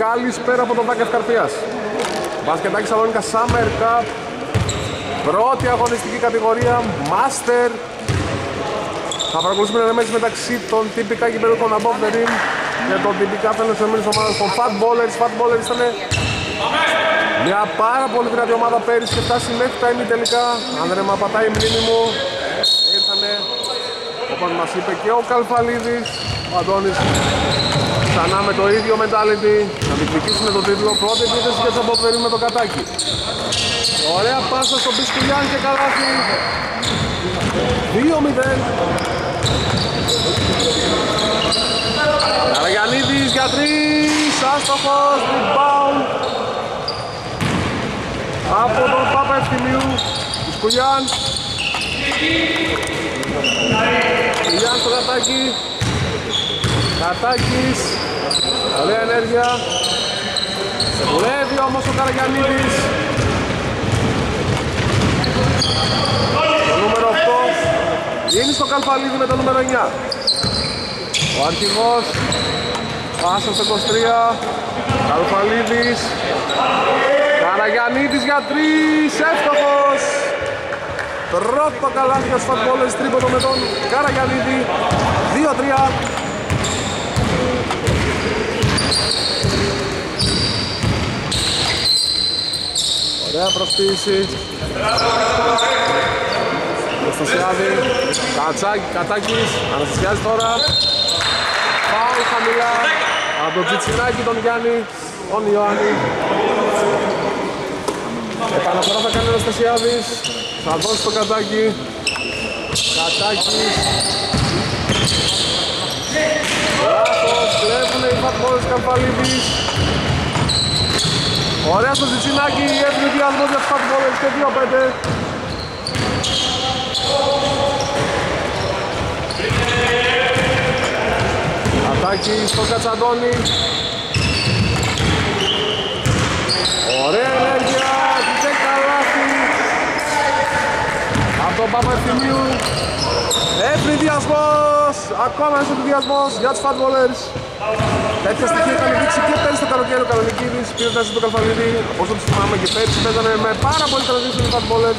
καλησπέρα από τον Βάκα Ευκαρπίας. Μπασκετάκι Σαλόνικα Summer Cup. Πρώτη αγωνιστική κατηγορία, Master. Θα παρακολουθήσουμε ενεμέσεις μεταξύ των τυπικά κυπέλλων above the rim και των τυπικά φαινόμενες ομάδας των Fat Ballers. Fat Ballers ήταν μια πάρα πολύ δυνατή ομάδα πέρυσι και φτάσει μέχρι τα ημιτελικά. Αν δεν πατάει η μνήμη μου, ήρθανε, όπως μας είπε και ο Καλφαλίδης, ο Αντώνης, ξανά με το ίδιο mentality, να διεκδικήσουμε τον τίτλο. Πρώτη επίθεση και από το με το κατάκι. Ωραία πάσα στον Πισκουλιάν και καλάθι. 2-0. Καραγιαννίδης για 3, άστοχος, rebound από τον Πάπα Ευθυμίου. Πισκουλιάν. Πισκουλιάν στο κατάκι. Κατάκης. Ωραία ενέργεια. Σε δουλεύει όμως ο Καραγιαννίδης. Το νούμερο 8 είναι στο Καλφαλίδη με το νούμερο 9. Ο αρχηγός πάσα στο 23. Καλφαλίδης. Καραγιαννίδης για 3, εύστοχος. Πρώτο καλάθι για τους Fat Ballers, τρίποντο με τον Καραγιαννίδη. 2-3. Ωραία προσποίηση. Αναστασιάδη, Κατάκης, Αναστασιάδης τώρα. Φάουλ χαμηλά από τον Τσιτσινάκη, τον Γιάννη, τον Ιωάννη. Επαναφορά θα κάνει ο Αναστασιάδης, θα δώσει το Κατάκη. Κατάκης. Λάθος, κλέβουνε οι Fat Ballers Καλφαλίδης. Ωραία στο Τσιτσινάκη, έφυγε διασμός για τους Fat Ballers και 2-5. Ατάκι στο Κατσαντώνη. Ωραία ενέργεια και καλάθι από τον Παπαευθυμίου. Έφυγε διασμός, ακόμα ένας διασμός για τους Fat Ballers. Τέτοια στοιχεία είχαν δείξει και πέρυσι το καλοκαίρι ο Κανονικίδης, πήρε τάση του Καλφαλίδη, όσο τους θυμάμαι και πέρυσι παίζανε με πάρα πολύ transition οι Fat Ballers.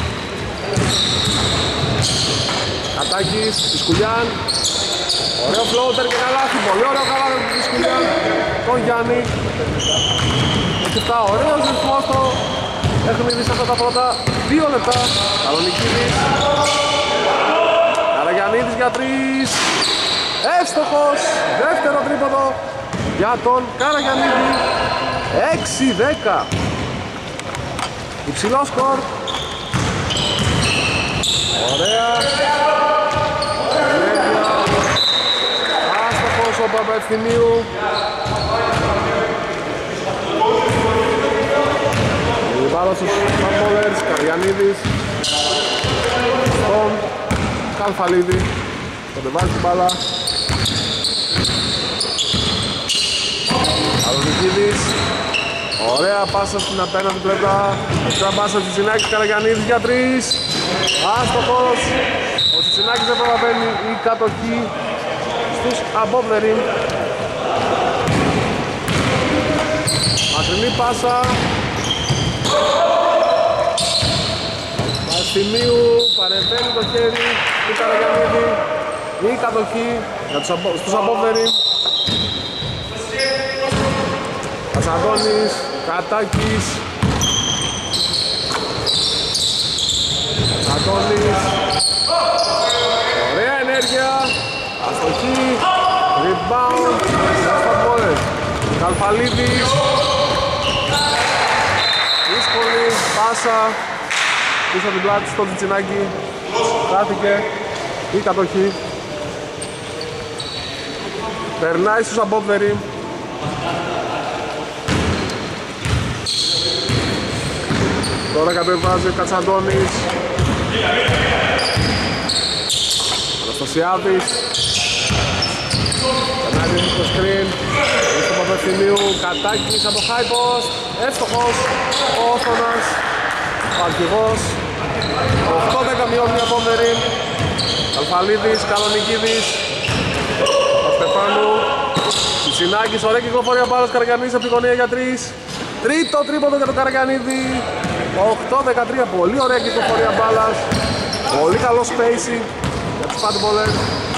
Κατάκης, Πισκουλιάν, ωραίο floater και καλάθι, πολύ ωραίο καλάθι του Πισκουλιάν, τον Γιάννη. Και αυτά, ωραίος ρυθμός το παιχνίδι σε αυτά τα πρώτα 2 λεπτά. Κανονικίδης, Καραγιαννίδης για 3. Εύστοχος, δεύτερο τρίποντο για τον Καραγιαννίδη. 6-10. Υψηλό σκορ. Ωραία. Άστοχος ο Παπαευθυμίου. Η μπάλα στους Fat Ballers, Καραγιαννίδης. Στον Καλφαλίδη. Τον βάζει την μπάλα. Αλονικίδης. Ωραία πάσα στην απέναντι πλευρά. Εξtra πάσα του Τσιτσινάκη, Καραγιαννίδης για 3. Άστοχος. Ο Τσιτσινάκης δεν προλαβαίνει η κατοχή στους above the rim. Μακρινή πάσα. Παστιμίου παρεμβαίνει το χέρι του Καραγιαννίδη. Η κατοχή στους above the rim. Κατσαντώνης, Κατάκης. Κατσαντώνης. Ωραία ενέργεια. Αστοχή. Rebound. Καλφαλίδης. Δύσκολη πάσα. Πίσω από την πλάτη στο Τσιτσινάκη. Χάθηκε η κατοχή. Περνάει στους above the rim. Τώρα κατεβάζει ο Κατσαντώνης. Αναστασιάδης. Κανάλι στο screen. Στο Παπευθυμίου. Κατάκης από high post. Εύστοχος. Ο Όθωνας. Ο αρχηγός. 8-10 μειώνει από the rim. Καλφαλίδης, Καλονικίδης. Ο Στεφάνου. Τσιτσινάκης, ωραία κυκλοφορία μπάλας, Καραγιαννίδης από τη γωνία για 3. Τρίτο τρίποντο για τον Καραγιαννίδη. 8-13, πολύ ωραία κυκλοφορία μπάλας. Πολύ καλό spacing για τους Fat Ballers.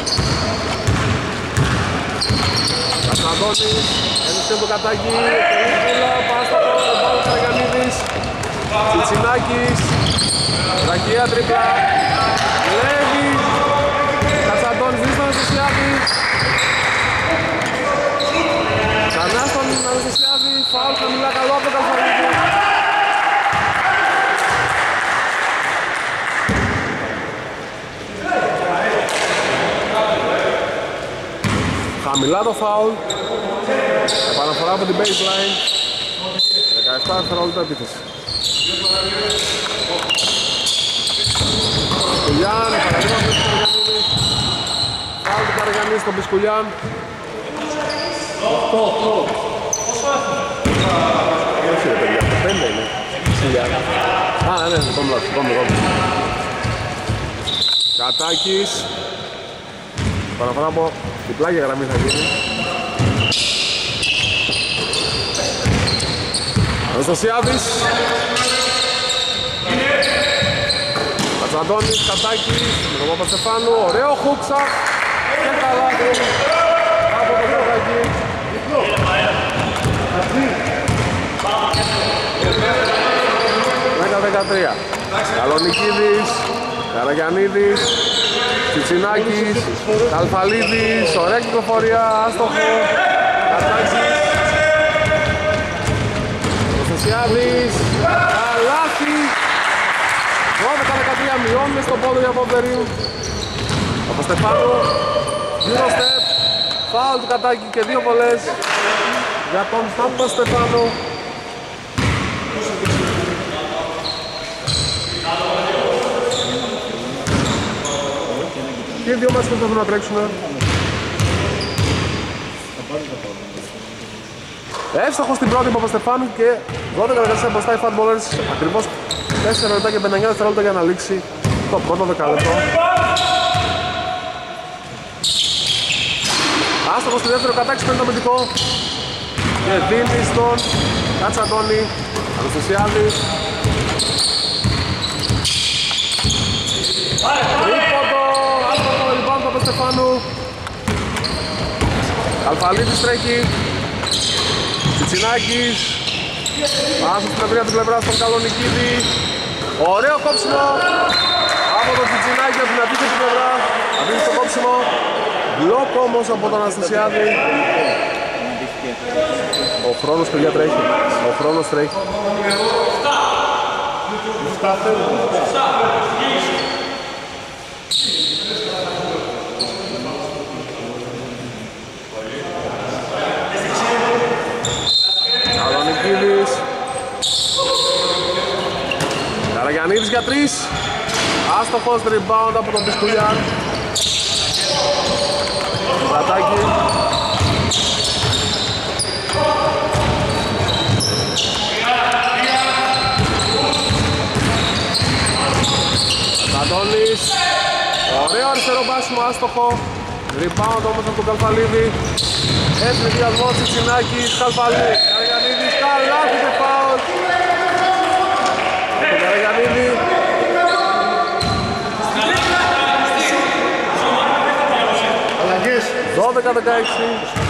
Κατσαντώνης, ένιξε το κατάκι, Τελίπουλα, πάστατο, μπάλα Καραγιαννίδης. Τσιτσινάκης, Ρακία τρίπλα, Λέβη, Κατσαντώνης, δίνει στον Αναστασιάδη. Ξανά στον Αναστασιάδη, φάουλ χαμηλά, καλό από τον Καλφαρίδη. Χαμηλά το φάουλ, επαναφορά από την baseline, 17 δευτερόλεπτα επίθεση. Μπισκουλιάν, παραδείγμα με τον Καραγιαννίδη. Φάουλ του Καραγιαννίδη στον Μπισκουλιάν. 8-8. Όχι ρε παιδιά, το 5 είναι. Μπισκουλιάν. Α, ναι, κόμπλα. Κατάκης. Παραφορά από την πλάγια γραμμή θα γίνει. Αναστασιάδης. Κατσαντώνης, Κατάκης, με τον Παπαστεφάνου, ωραίο χούξα και καλά από τον Κοκακή. 10-13. Καλονικίδης, Καραγιαννίδης, Τσιτσινάκης, Καλφαλίδης, ωραία κυκλοφορία, άστοχο, Κατάκης, Αναστασιάδης, καλάθι. 12-13, μειώνουμε στον πόδο για Ποπτερίου. Παπαστεφάνου, γύρω step, φάουλ του Κατάκη και 2 βολές για τον Παπαστεφάνου. Και 2 μάτς που θέλουν να τρέξουν. Εύστοχος στην πρώτη Παπαστεφάνου και 12-14 μπροστά οι Fat Ballers. Ακριβώς 4 λεπτά και 59 δευτερόλεπτα για να λήξει το πρώτο δεκαλεπτό. Άστοχος στη δεύτερο, Κατάκης παίρνει το αμυντικό και δίνει στον Κατσαντώνη. Αναστασιάδη. Τρίποντο, άστοχο λοιπόν του Παπαστεφάνου. Αλφαλίδης τρέχει. Τσιτσινάκης. Άσος στην ευρεία την πλευρά στον Καλονικίδη. Ωραίο κόψιμο από τον Τσιτσινάκη από την αντίθετη πλευρά. Αφήνει το κόψιμο. Μπλοκ όμως από τον Αναστασιάδη. Ο χρόνος παιδιά τρέχει. Ο χρόνος τρέχει. Καλονικίδης. Καραγιαννίδης για 3. Άστοχος rebound από τον Μπισκουλιάν. Βρατάκι. Αντώνης. Ωραίο αριστερό μπάσιμο, άστοχο. Rebound όμως από τον Καλφαλίδη. Έτσι διασμό Τσιτσινάκης, Καλφαλίδη. Καραγιαννίδης, καλά και φάουλ. Από τον Καραγιαννίδη. Αλλαγές. 12-16.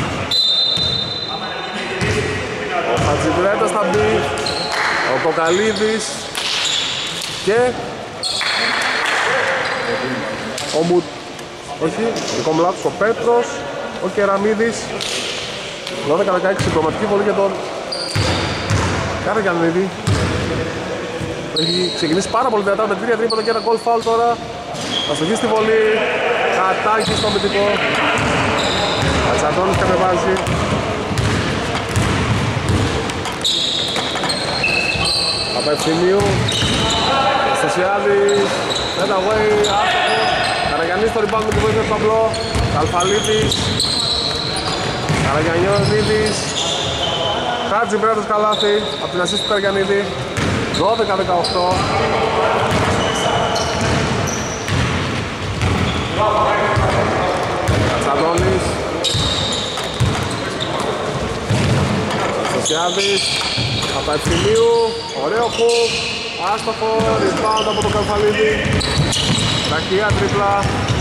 Ο Χατζηβρέτας θα μπει. Ο Κοκαλίδης. Και ο Μουτ. Όχι, δικό μου λάθος, ο Πέτρος. Ο Κεραμίδης. 12-16, συμπληρωματική βολή για τον Καραγιαννίδη. Έχει ξεκινήσει πάρα πολύ δυνατά με 3 τρίποντα και ένα goal foul τώρα. Θα στοχίσει τη βολή. Κατάκη στο αμυντικό. Κατσαντώνης κατεβάζει. Απευθυνίου. Αναστασιάδης. Set away. Άστοχο. Καραγιαννίδης στο rebound με τη βοήθεια του ταμπλό. Καλφαλίδης. Καραγιαννίδης. Χατζημπρέτος καλάθι. Από την assist του Καραγιαννίδη. 12-18. Κατσαντώνης. Αναστασιάδης από τα ευθυμίου, ωραίο χουκ, άστοχο, rebound από τον Καλφαλίδη. Ταχεία τρίπλα.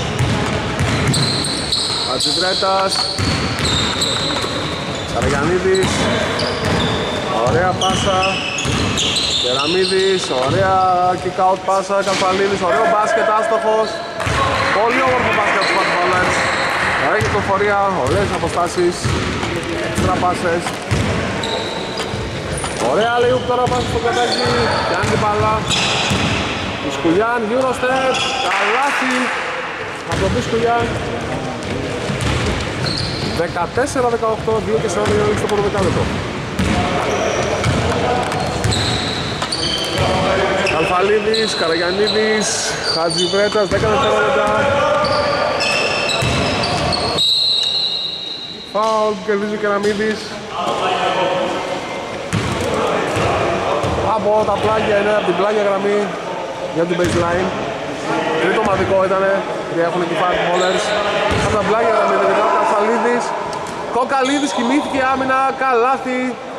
Χατζηβρέτας, Καραγιαννίδης, ωραία πάσα. Κεραμίδης, ωραία kick out πάσα, Καλφαλίδης, ωραίο μπάσκετ, άστοχος. Πολύ όμορφο μπάσκετ του Φατμπολers. Ωραία κυκλοφορία, ωραίες αποστάσεις, έξτρα πάσες. Ωραία λιούπ τώρα πάση στο κατάκι, πιάνει την μπάλα. Μπισκουλιάν, Eurostep, καλάθι από τον Μπισκουλιάν. 14-18, 2 και 4 στο πρώτο δεκάλεπτο. Καλφαλίδης, Καραγιαννίδης, Χατζηβρέτας, 10 δευτερόλεπτα. Φάουλ που κερδίζει ο Κεραμίδης. Από τα πλάγια είναι, από την πλάγια γραμμή για την baseline. Τρίτο ομαδικό ήτανε, γιατί έχουν και οι Fightballers. Από τα πλάγια γραμμή, δεν ήταν ο Καλφαλίδης. Κοκαλίδης κοιμήθηκε άμυνα, καλάθι.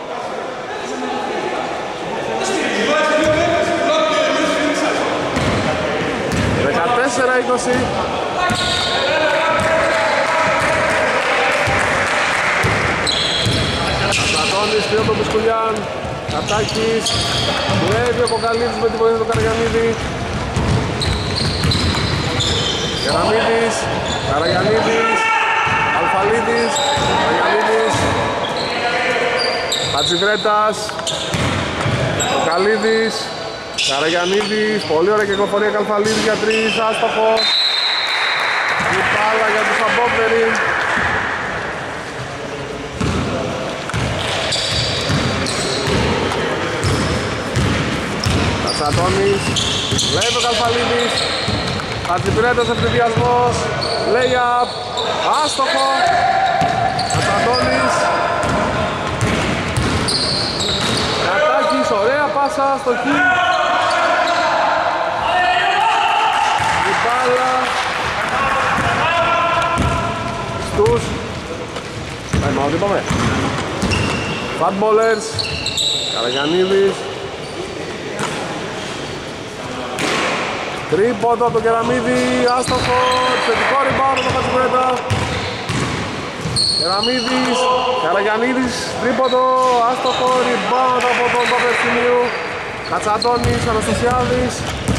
Τέσσερα 20. Κατώνης, πήρε τον Μπισκουλιάν. Κατάκης, δουλεύει ο Κοκαλίδης με τη βοήθεια του Καραγιαννίδη. Κεραμίδης, Καραγιαννίδης, Αλφαλίδης, Καραγιαννίδης, Χατζηβρέτας, Κοκαλίδης, Καραγιαννίδης, πολύ ωραία κυκλοφορία Καλφαλίδη για 3, άστοχο. Η μπάλα για τους Αμπόβεροι. Κατσατώνης, λέει ο Καλφαλίδης. Χατζηβρέτας ευθυδιασμός, lay-up, άστοχο. Κατσατώνης. Κατάκης, ωραία πάσα στο χ. Στους time out είπαμε. Fightballers, Καραγιαννίδης. Τρίποντο από τον Κεραμίδη, άστοχο, θετικό rebound από τον Χατζηβρέτα. Κεραμίδης, Καραγιαννίδης, τρίποντο, άστοχο, rebound από τον Παπευθυμίου. Κατσατώνης, Αναστασιάδης.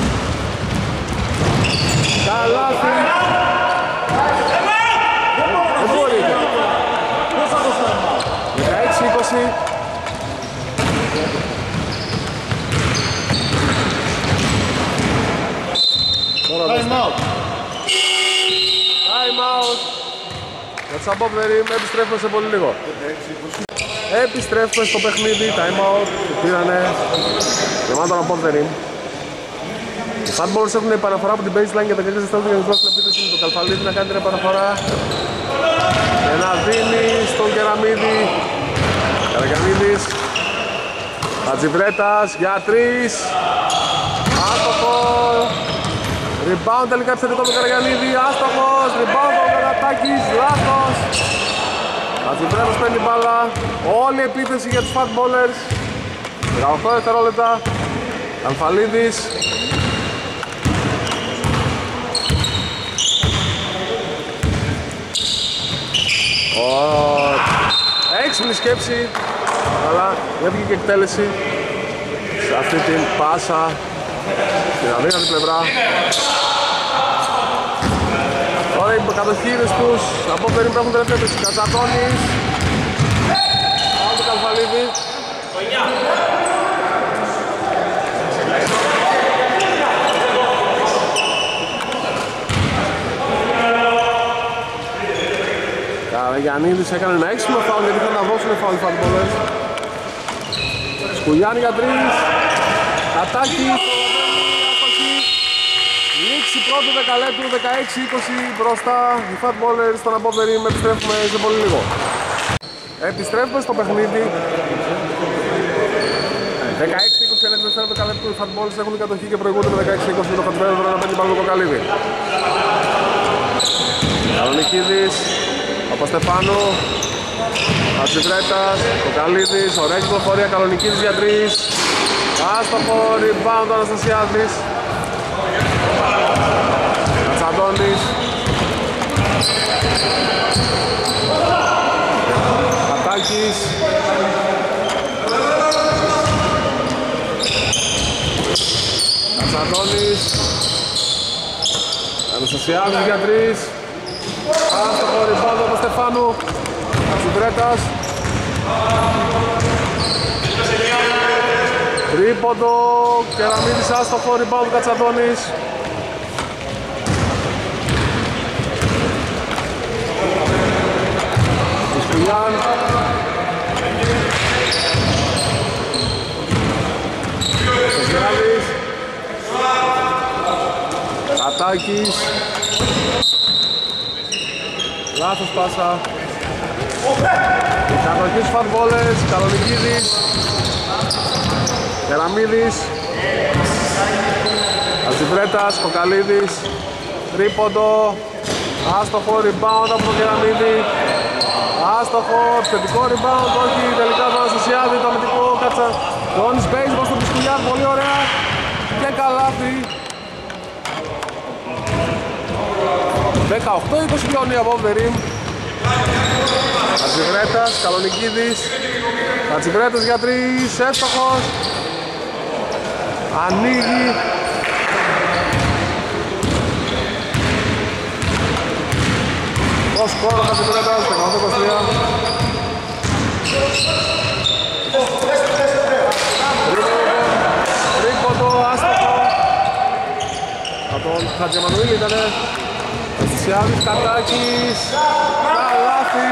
Καλάθι. Δεν μπορείτε. 16-20. Time out. Time out. Για τους Αμπόβεροι, επιστρέφουμε σε πολύ λίγο. Επιστρέφουμε στο παιχνίδι, time out. Πήρανε γεμάτον Αμπόβεροι. Οι Fightballers έχουν επαναφορά από την baseline για τα καλύτερα στέλνουν για να δώσουν επίθεση με τον Καλφαλίδη να κάνει την επαναφορά και να δίνει στον Κεραμίδη. Καραγιαννίδης, Χατζηβρέτας για 3, άστοχο. Rebound τελικά επιθετικό με τον Καραγιαννίδη, άστοχος. Rebound ο Καρατάκης, λάθος. Χατζηβρέτας παίρνει μπάλα. Όλη η επίθεση για τους Fightballers. 18 δευτερόλεπτα. Καλφαλίδης. Έξυπνη σκέψη, αλλά έβγηκε και εκτέλεση σε αυτή την πάσα στην αδύνατη πλευρά. Τώρα οι κατοχήρες τους από περίπου έχουν τελευταία πίση. Κατσατώνης, από τον Καλφαλίδη. Καραγιαννίδης έκανε ένα έξυπνο φάουλ γιατί θα να δώσουν φάουλ οι Fightballers. Σκουλιάνη για 3, Κατάκη, αστοχή. Λήξη πρώτου δεκαλέπτου, 16-20 μπροστά οι Fightballers στον Αμπόβερη. Επιστρέφουμε σε πολύ λίγο. Επιστρέφουμε στο παιχνίδι. 16-20 είναι το δεκαλέπτου, οι Fightballers έχουν την κατοχή και προηγούνται με 16-20 το Χατζηβρέτας να παίρνει πάνω το Κοκαλίδη. Καλονικίδης, Παπαστεφάνου, Χατζηβρέτας, Κοκαλίδης, ωραία κυκλοφορία, Καλονικίδης για 3. Άστοχο, rebound ο Αναστασιάδης. Κατσαντώνης. Κατάκης. Κατσαντώνης. Αναστασιάδης για 3. Άστοχο, rebound από Στεφάνου. Χατζηβρέτας. Τρίποντο, Κεραμίδης άστοχο, rebound Κατσαντώνης. Ισκουλιάν. Σεζιάδης. Κατάκης. Λάθος πάσα. Κατοχής φατβόλες, Καλονικίδης. Κεραμίδης. Χατζηβρέτας, Κοκαλίδης. Τρίποντο. Άστοχο, rebound από τον Κεραμίδη. Άστοχο, θετικό rebound, όχι τελικά τον Αναστασιάδη, το αμυντικό Κατσαντώνης baseball στον Πισκουλιάν, πολύ ωραία. Και καλάθι. 18-20 πλειώνει από the rim. Χατζηβρέτας, Καλονικίδης. Χατζηβρέτας για 3, εύστοχος. Ανοίγει. Το σκορ ο Χατζηβρέτας, 18-23. Τρίποντο, άστοχο. Από τον Χατζημανουήλ ήτανε. Αναστασιάδης, Κατάκης. Καλάθι.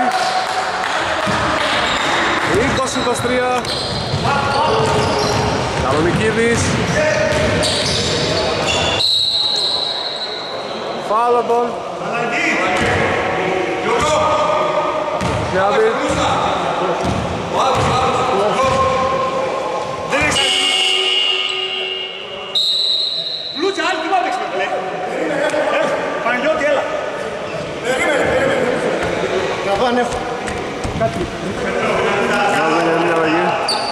20-23. Καλονικίδης. Φάουλ από τον Αναστασιάδη. Πλούτσα, άλλη τι μάτεξε με λέει. Παναγιώτη, έλα. Καβάνε. Κάτι. Βάζανε μια αλλαγή.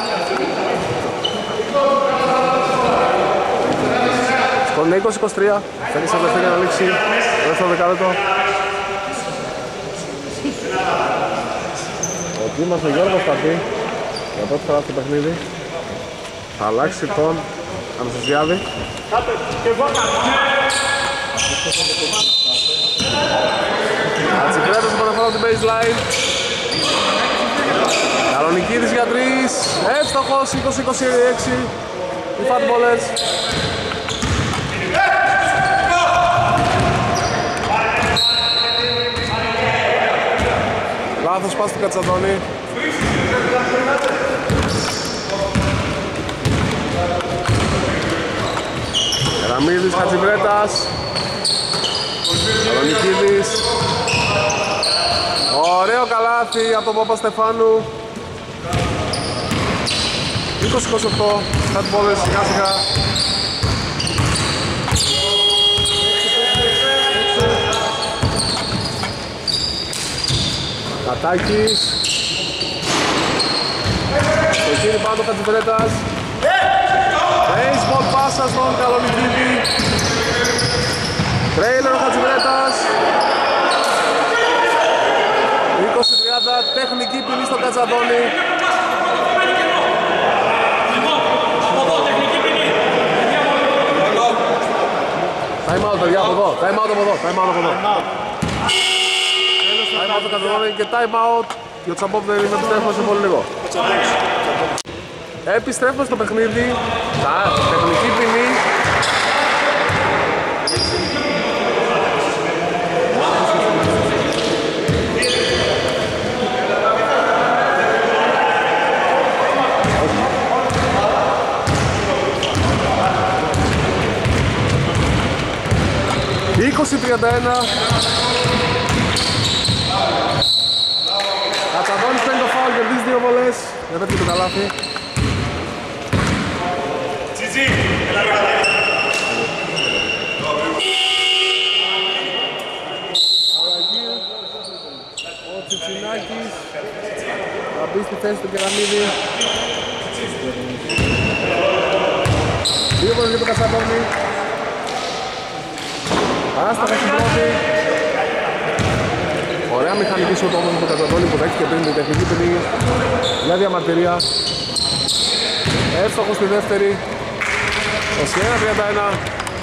Στον 20-23. Θέλει σαν δεύτερη να λήξει το δεύτερο δεκάλεπτο. Ο Δήμας ο Γιώργος θα πει για πρώτη φορά στο παιχνίδι. Θα αλλάξει τον Αναστασιάδη. Χατζηβρέτας επαναφορά από την baseline. Καλονικίδης για 3. Εύστοχος 20-26. Οι Fatballers. Λάθος πας του Κατσαντώνη. Κεραμίδης, Χατζηβρέτας. Καλονικίδης. Ωραίο καλάθι από τον Παπαστεφάνου. 20-28. Fatballers σιγά σιγά. Κατάκης. Στο χείρι πάνω Χατζηβρέτας. Baseball πάσα στον Καλονικίδη. Τρέιλερ ο Χατζηβρέτας. 20-30. Τεχνική ποινή στον Κατσαντώνη. Time out παιδιά από εδώ. Time out από εδώ. Time out από εδώ. Time out το Κατσαντώνη και time out. Και ο Τσαμπόβ δεν είναι επιστρέφουμε σε πολύ λίγο. Επιστρέφουμε στο παιχνίδι. Τεχνική ποινή. Κατσαντώνης παίρνει το φάουλ, κερδίζει 2 βολές. Δεν πέτυχε το καλάθι. Τσιτζί, έλα ρε καλά. Αλλαγή. Ο Τσιτσινάκης. μπει στη θέση του Κεραμίδη. Δύο βολές για τον Κατσαντώνη. Άστοχα στην πρώτη. Ωραία μηχανική σούτ όμως με τον Κατσαντώνη που δέχτηκε πριν την τεχνική ποινή για διαμαρτυρία. Εύστοχος στη δεύτερη. 21-31.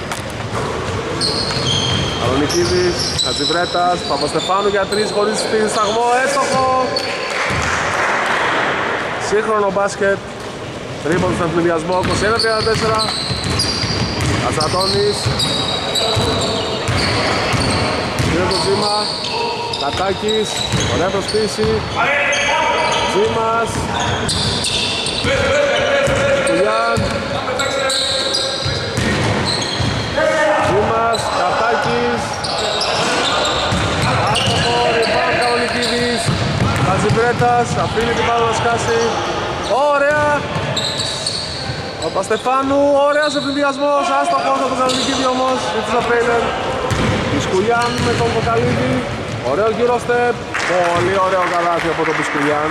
Αλονικίδης, Χατζιβρέτας, Παπαστεφάνου για 3 χωρίς σταγμό, εύστοχο. Σύγχρονο μπάσκετ. Τρίποντο στον ευνηδιασμό, 21-34. Κατσαντώνης. Πήρε το Τζίμα. Κατάκης, ωραία προσποίηση. Τζίμας. Κουλιάν. Τζίμας, Κατάκης. Άστοχο, ριμπάουντ Καολικίδης. Χατζιβρέτας, αφήνει την μπάλα να σκάσει. Ωραία. Ο Παπαστεφάνου, ωραίος ευνηδιασμός. Άστοχος από τον Καολικίδη όμως. Ήρθε ο τρέιλερ. Πισκουλιάν με τον Κοκαλίδη. Ωραίο γύρο στεπ. Πολύ ωραίο καλάθι από τον Πισκουλιάν.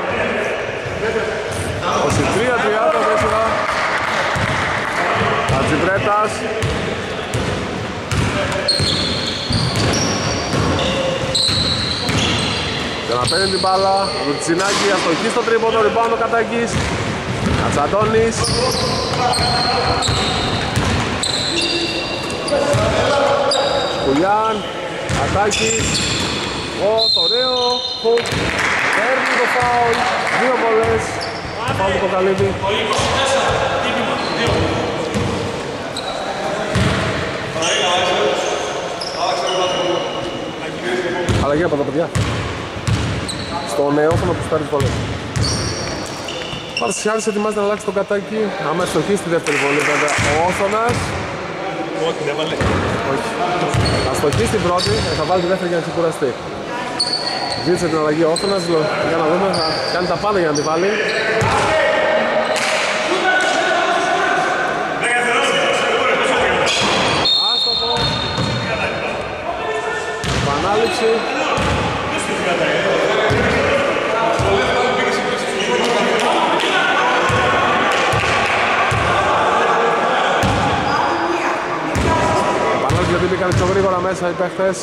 23-34. Χατζιβρέτας. Και να παίρνει την μπάλα. Ρουτσινάκη, αστοχή στο τρίποντο, ριμπάουντ ο Κατάκης. Κατσαντώνης. Σκουλιάν. Κατάκης. Ωραίο. Χουκ. Παίρνει το φάουλ. Δύο βολές. Φάουλ του Κοκαλίδη. Αλλαγή από τα παιδιά. Στο νεόφωνο που στάρει βολές. Παρσιάρης ετοιμάζεται να αλλάξει τον Κατάκη. Άμα ευστοχεί στη δεύτερη βολή βέβαια ο Όθωνας. Όχι, δεν βάλε. Όχι. Θα στοχεί στην πρώτη, θα βάλει τη δεύτερη για να ξεκουραστεί. Ζήτησε την αλλαγή ο Όθωνας, για να δούμε, θα κάνει τα πάντα για να τη βάλει. Άστοχο. Επανάληψη. Γιατί μπήκαν πιο γρήγορα μέσα οι παίχτες.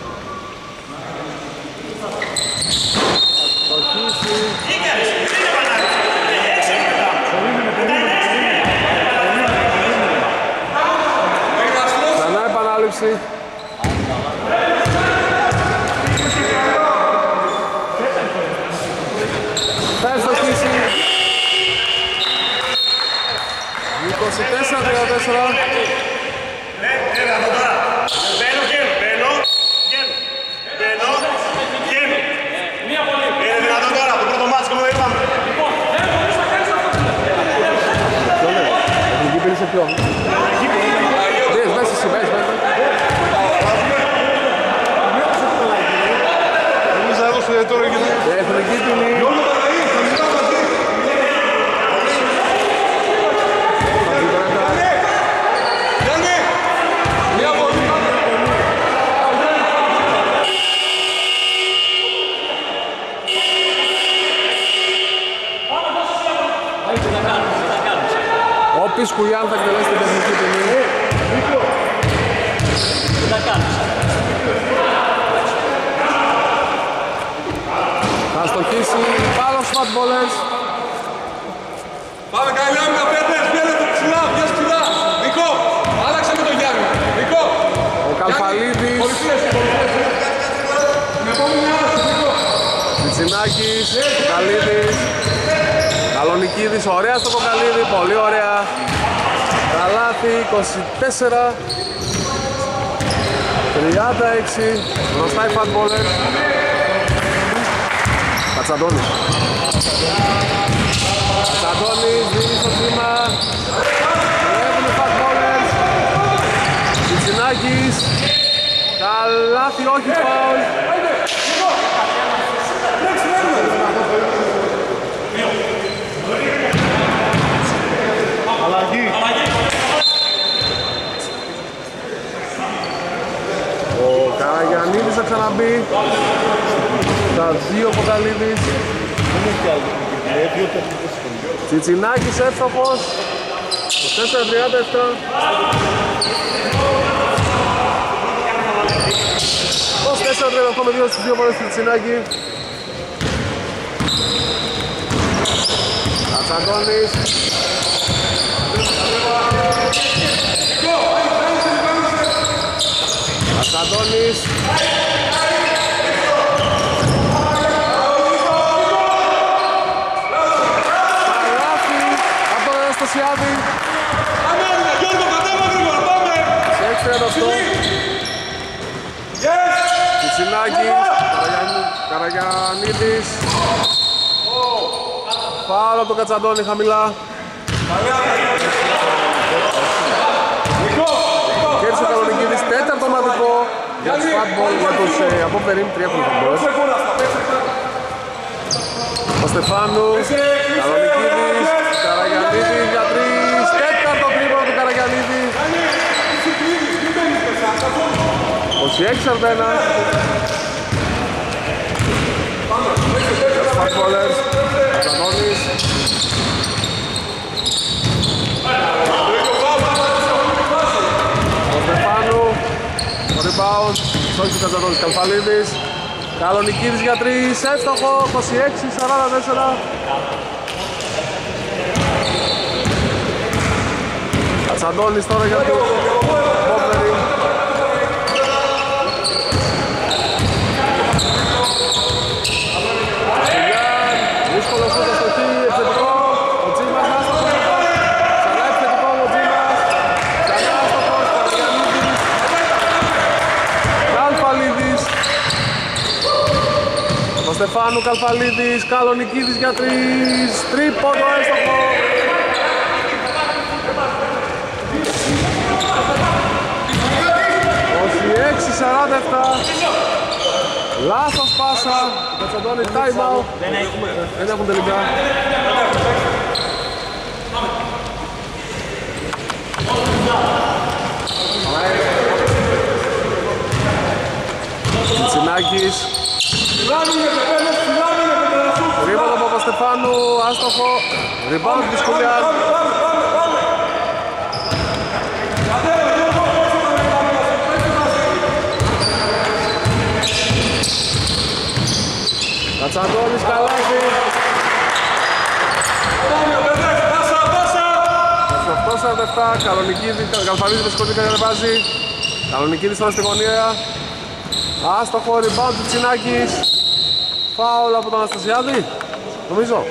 Ξανά επανάληψη. Θα ευστοχίσει. 24-34. Σε ποιον? Δες, μέσα εσύ, μέσα. Εμείς θα έδωσε τώρα και εθνική ποινή. Ο Πισκουλιάν θα εκτελέσει την τεχνική ποινή. Θα στοχίσει πάνω στους φατμπολές. Πάμε καλή άμυνα, Πέτρες, πιένετε ψηλά, πιες ψηλά. Νικό, άλλαξε με τον Γιάννη. Νικό. Ο Καλφαλίδης. Μητσινάκης, Καλίδης. Καλονικίδης, ωραία στο Κοκαλίδη, πολύ ωραία. Καλάθι, 24. 36. Μπροστά οι φατμπόλερ. Κατσαντώνης. Κατσαντώνης, δίνει στο σήμα. Βλέπουν οι φατμπόλερ. Μητσινάκης. Καλάθι, όχι φάουλ. Ο Καραγιαννίδης θα ξαναμπεί. Τα δύο Κοκαλίδης. Τσιτσινάκης εύστοχος. 4-37. 4-38 με 2 στις 2 πόνες του Τσιτσινάκη. Κατσαντώνης. Κατσαντώνης. Καλάθι από τον Αναστασιάδη. Σε 6-38. Τσιτσινάκης, Καραγιαννίδης. Φάουλ από τον Κατσαντώνη χαμηλά. Κέρδισε ο Καλονικίδης, τέταρτο ομαδικό για τους φατμπολ, για τους απόπτεριμ, 3 φατμπολ. Ο Στεφάνου, Καλονικίδης, Καραγιαννίδης για 3, τέταρτο τρίποντο του Καραγιαννίδη. 26-41. Φατμπολers, Κατσαντώνης. Ο Στεφάνου, ο rebound, στόχισε ο Κατσαντώνης, Καλφαλίδης. Καλονικίδης για 3, εύστοχο, 26-44. Κατσαντώνης τώρα για το Μπόμπερι. Δύσκολο σούτο στο χι, επιθετικό. Ο Τζίμας άστοχος. Ξανά επιθετικό ο Τζίμας. Ξανά άστοχος, Καραγιαννίδης. Καλφαλίδης. Ο Στεφάνου, Καλφαλίδης, Καλονικίδης για 3. Τρίποντο έστοχο. 26-47. Λάθος πάσα. Ο Κατσαντώνης time out. Δεν έχουν τελικά. Τσιτσινάκης. Ρίποντο από Παπαστεφάνου, άστοχο. Rebound της Κουλιάς. Κατσαντώνης, καλάθι. 28-47, Καλονικίδης, Καλφαλίδης με σκοτή κατεβάζει. Καλονικίδης τώρα στη γωνία. Άστοχο, rebound του Τσινάκης. Φάουλ από τον Αναστασιάδη, νομίζω.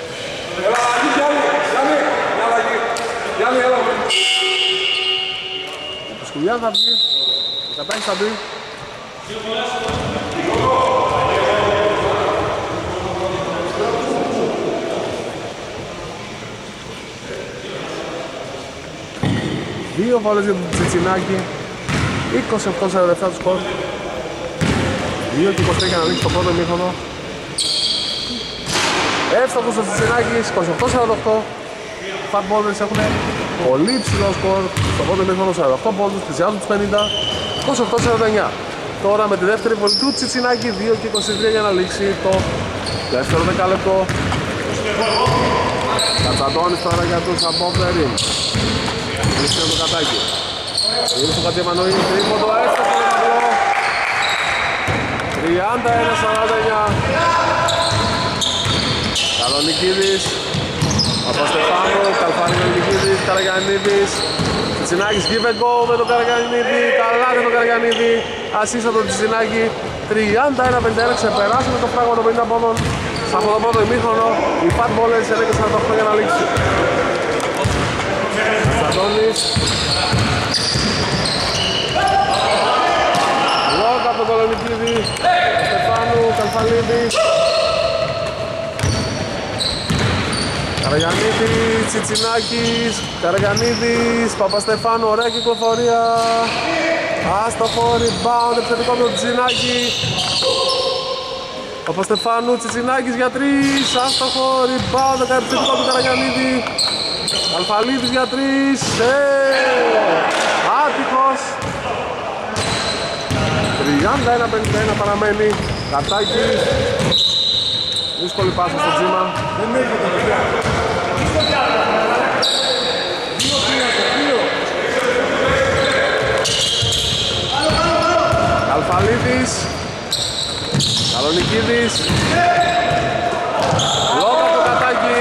Ο Σκουλιάς θα βγει. Ο Κατάκης θα μπει. Δύο βόλες για τον Τσιτσινάκη. 28-47 του σκορ. 2 και 23 για να λήξει το πρώτο ημίχρονο. Εύστοχος ο Τσιτσινάκης, 28-48. Fat Bowlers έχουν πολύ ψηλό σκορ. Στο πρώτο ημίχρονο 48 πόντους, πλησιάζουν τους 50. 28-49. Τώρα με τη δεύτερη βολή του Τσιτσινάκη, 2 και 23 για να λήξει το δεύτερο δεκάλεπτο. Κατσαντώνης τώρα για τους Αμπόβερι. Λύσσε το Κατάκι. Είναι στο Κατζεμανόη, τρίποντο, έστοχο το ταμπλό. 31-49. Καλονικίδης. Παπαστεφάνου, Καλφαλίδης, Καραγιαννίδης. Τσιτσινάκης, give and go με τον Καραγιαννίδη. Καλά με τον Καραγιαννίδη. Ασίστα τον Τσιτσινάκη. 31-51, ξεπεράσαμε το φράγμα των 50 πόντων. Σε αυτό το πρώτο ημίχρονο, οι Fat Bowlers είναι και 48 για να λήξει. Σαντώνης. Λόκ από τον Κολονικίδη. Στεφάνου, Καλφαλίδης. Καραγιαννίδης, Τσιτσινάκης, Καραγιαννίδης, Παπαστεφάνου, ωραία κυκλοφορία. Άστοχο, rebound, επιθετικό από τον Τσιτσινάκη. Παπαστεφάνου, Τσιτσινάκης για 3, άστοχο, rebound, επιθετικό από τον Καραγιαννίδη. Καλφαλίδης για 3, άτυχος. 31-51 παραμένει. Κατάκης. Δύσκολη πάσα στο Τζίμα. Αλφαλίδης. Καλονικίδης. Λόγω από το κατάκι.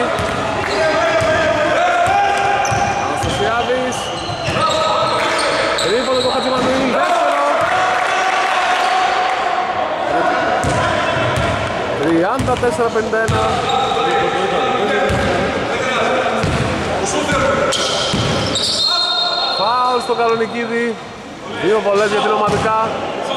Αναστασιάδης. Τρίποντο το Χατζημανουήλ. Δεύτερο. 34-51. Φάουλ στο Καλονικίδη. 2 βολές για την ομαδικά.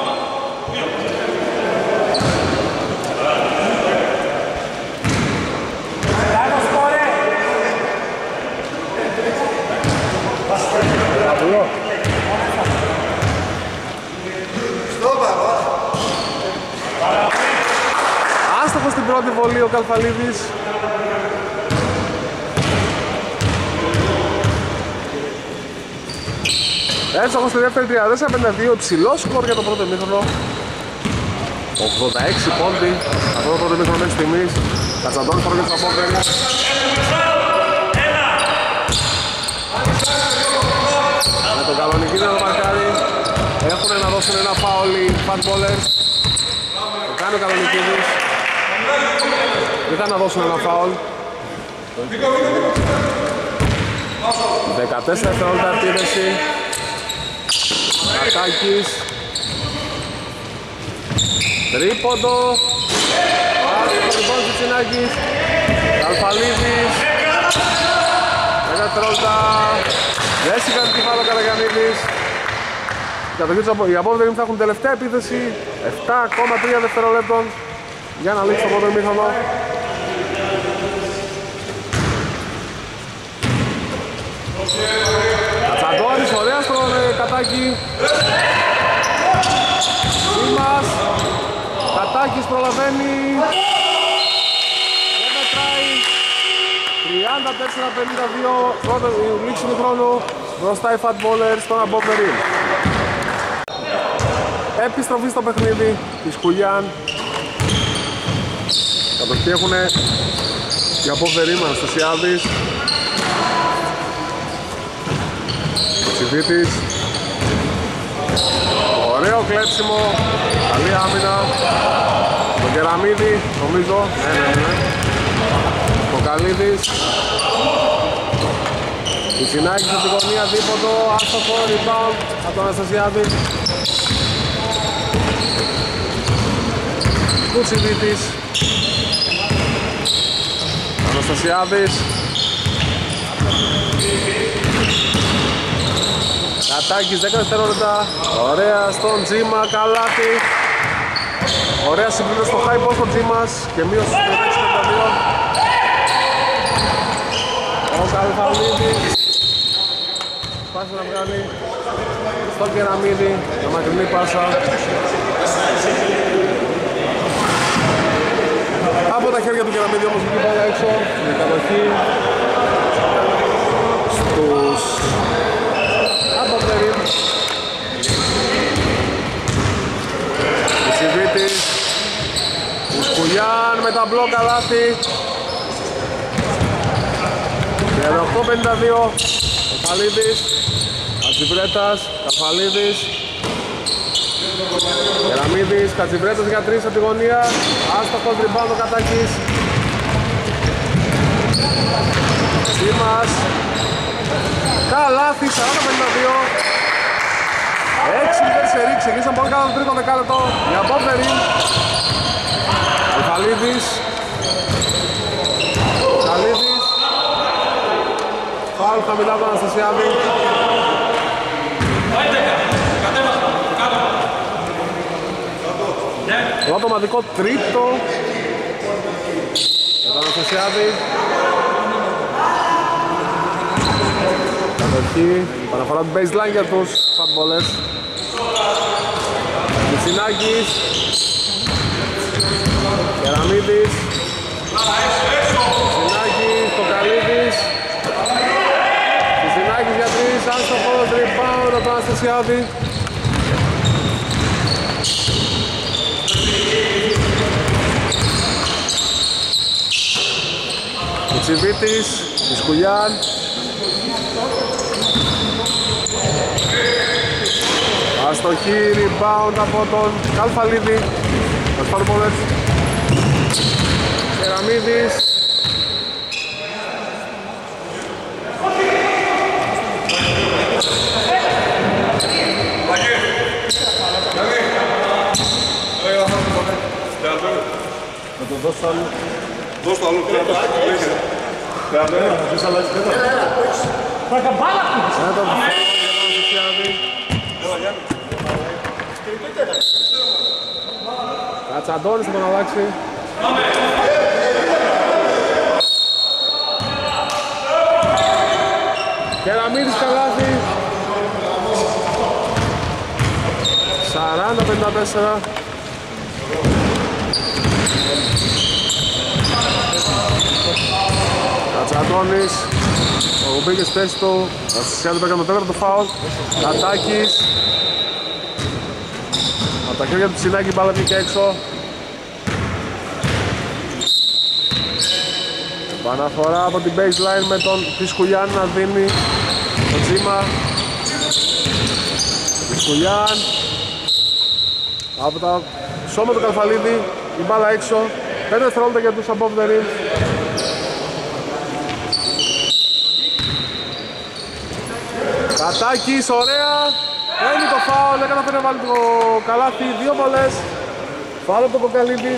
Άστοχος στην πρώτη βολή ο Καλφαλίδης. Εύστοχος στη δεύτερη 34-52, υψηλό σκορ για το πρώτο ημίχρονο. 86 πόντι, αυτό το πρώτο ημίχρονο μέχρι στιγμής. Κατσαντώνης πρώτος στο απόφερη. Με τον Καλονικίδη να το μαρκάρει. Έχουν να δώσουν ένα φάουλ οι fatballers. Το κάνει ο Καλονικίδης. Ήταν να δώσουν ένα φάουλ. 14 δευτερόλεπτα επίδεση. Κατάκης. Τρίποντο. Άστοχο λοιπόν Τσιτσινάκης. Καλφαλίδης. 10 δευτερόλεπτα. Δεν σηκάνει κεφάλαιο Καραγιαννίδης. Οι απόβδεροι θα έχουν τελευταία επίθεση 7,3 δευτερολέπτων για να λήξει το πρώτο ημίχρονο. Κατσαντώνης, ωραία στο Κατάκι. Σίμας. Κατάκης προλαβαίνει. Δεν μετράει. 34-52 πρώτο λήξη του χρόνου. Μπροστά οι fatballers στον απόβδεροι. Επιστροφή στο παιχνίδι της Χουλιάν. Κατοχή έχουνε οι απόβδεροι με Αναστασιάδης. Τσιβίτης. Ωραίο κλέψιμο. Καλή άμυνα. Το Κεραμίδη νομίζω. Ναι. Το Καλίδης. Η Τσινάκης από την γωνία δίποτο. Άστοχο rebound από τον Αναστασιάδη. Κουτσιβίτης. Αναστασιάδης. Κατάκης 10 δευτερόλεπτα. Ωραία στον Τζίμα, καλάθι. Ωραία συμπλήρωση στο high post ο Τζίμας και μείωση στο 6-52. Ο Καλφαλίδης. Πάσα να βγάλει στον Κεραμίδη, μια μακρινή πάσα. Από τα χέρια του Κεραμίδη όμως εκεί πέρα έξω, με κατοχή στους αποβδεροί. Ισιβίτης, Ουσκουλιάν με τα μπλοκ καλάθι. 38-52, Καφαλίδης, Κατσιβρέτας, Καφαλίδης, Κεραμίδης, Κατσιβρέτας για 3 από τη γωνία. Άστοχος rebound ο Κατάκης. Σίμας. Καλάθι, 40-52. 6-0 σερί, ξεκίνησαν πολύ καλά το τρίτο δεκάλεπτο. Οι απόφεροι. Αλφαλίδης. Καλίδης. Φάουλ χαμηλά τον Αναστασιάδη. Πρώτο ομαδικό τρίτο για τον Αναστασιάδη. Κατοχή, παραφορά του baseline για τους fatballers. Μητσινάκης. Κεραμίδης. Μητσινάκης, Κοκαλίδης. Μητσινάκης για 3, άστοχος, rebound από τον Αναστασιάδη. Ο Τσιβίτης, Ισκουλιάν. Αστοχή, rebound από τον Καλφαλίδη. Ασφαλοπόλες. Κεραμίδης. Θα το δώσω άλλο. Δώσ' το άλλο. Κατσαντώνης θα τον αλλάξει. Κεραμίδης καλάθι. 40-54. Κατσαντώνης. Ο Γουμπίκης θέση του. Ασυσιάται πέρα το τέταρτο φάουλ. Κατάκης. Από τα χέρια του Τσινάκη μπάλα βγήκε έξω. Παναφορά από την baseline με τον Πισκουλιάν να δίνει το Τζίμα. Πισκουλιάν. Από τα σώμα του Καλφαλίδη η μπάλα έξω. 5 δευτερόλεπτα για τους above the rim. Κατάκης, ωραία. Παίρνει το φάουλ, δεν καταφέρει να βάλει το καλάθι. 2 βολές. Φάουλ από το Κοκαλίδη.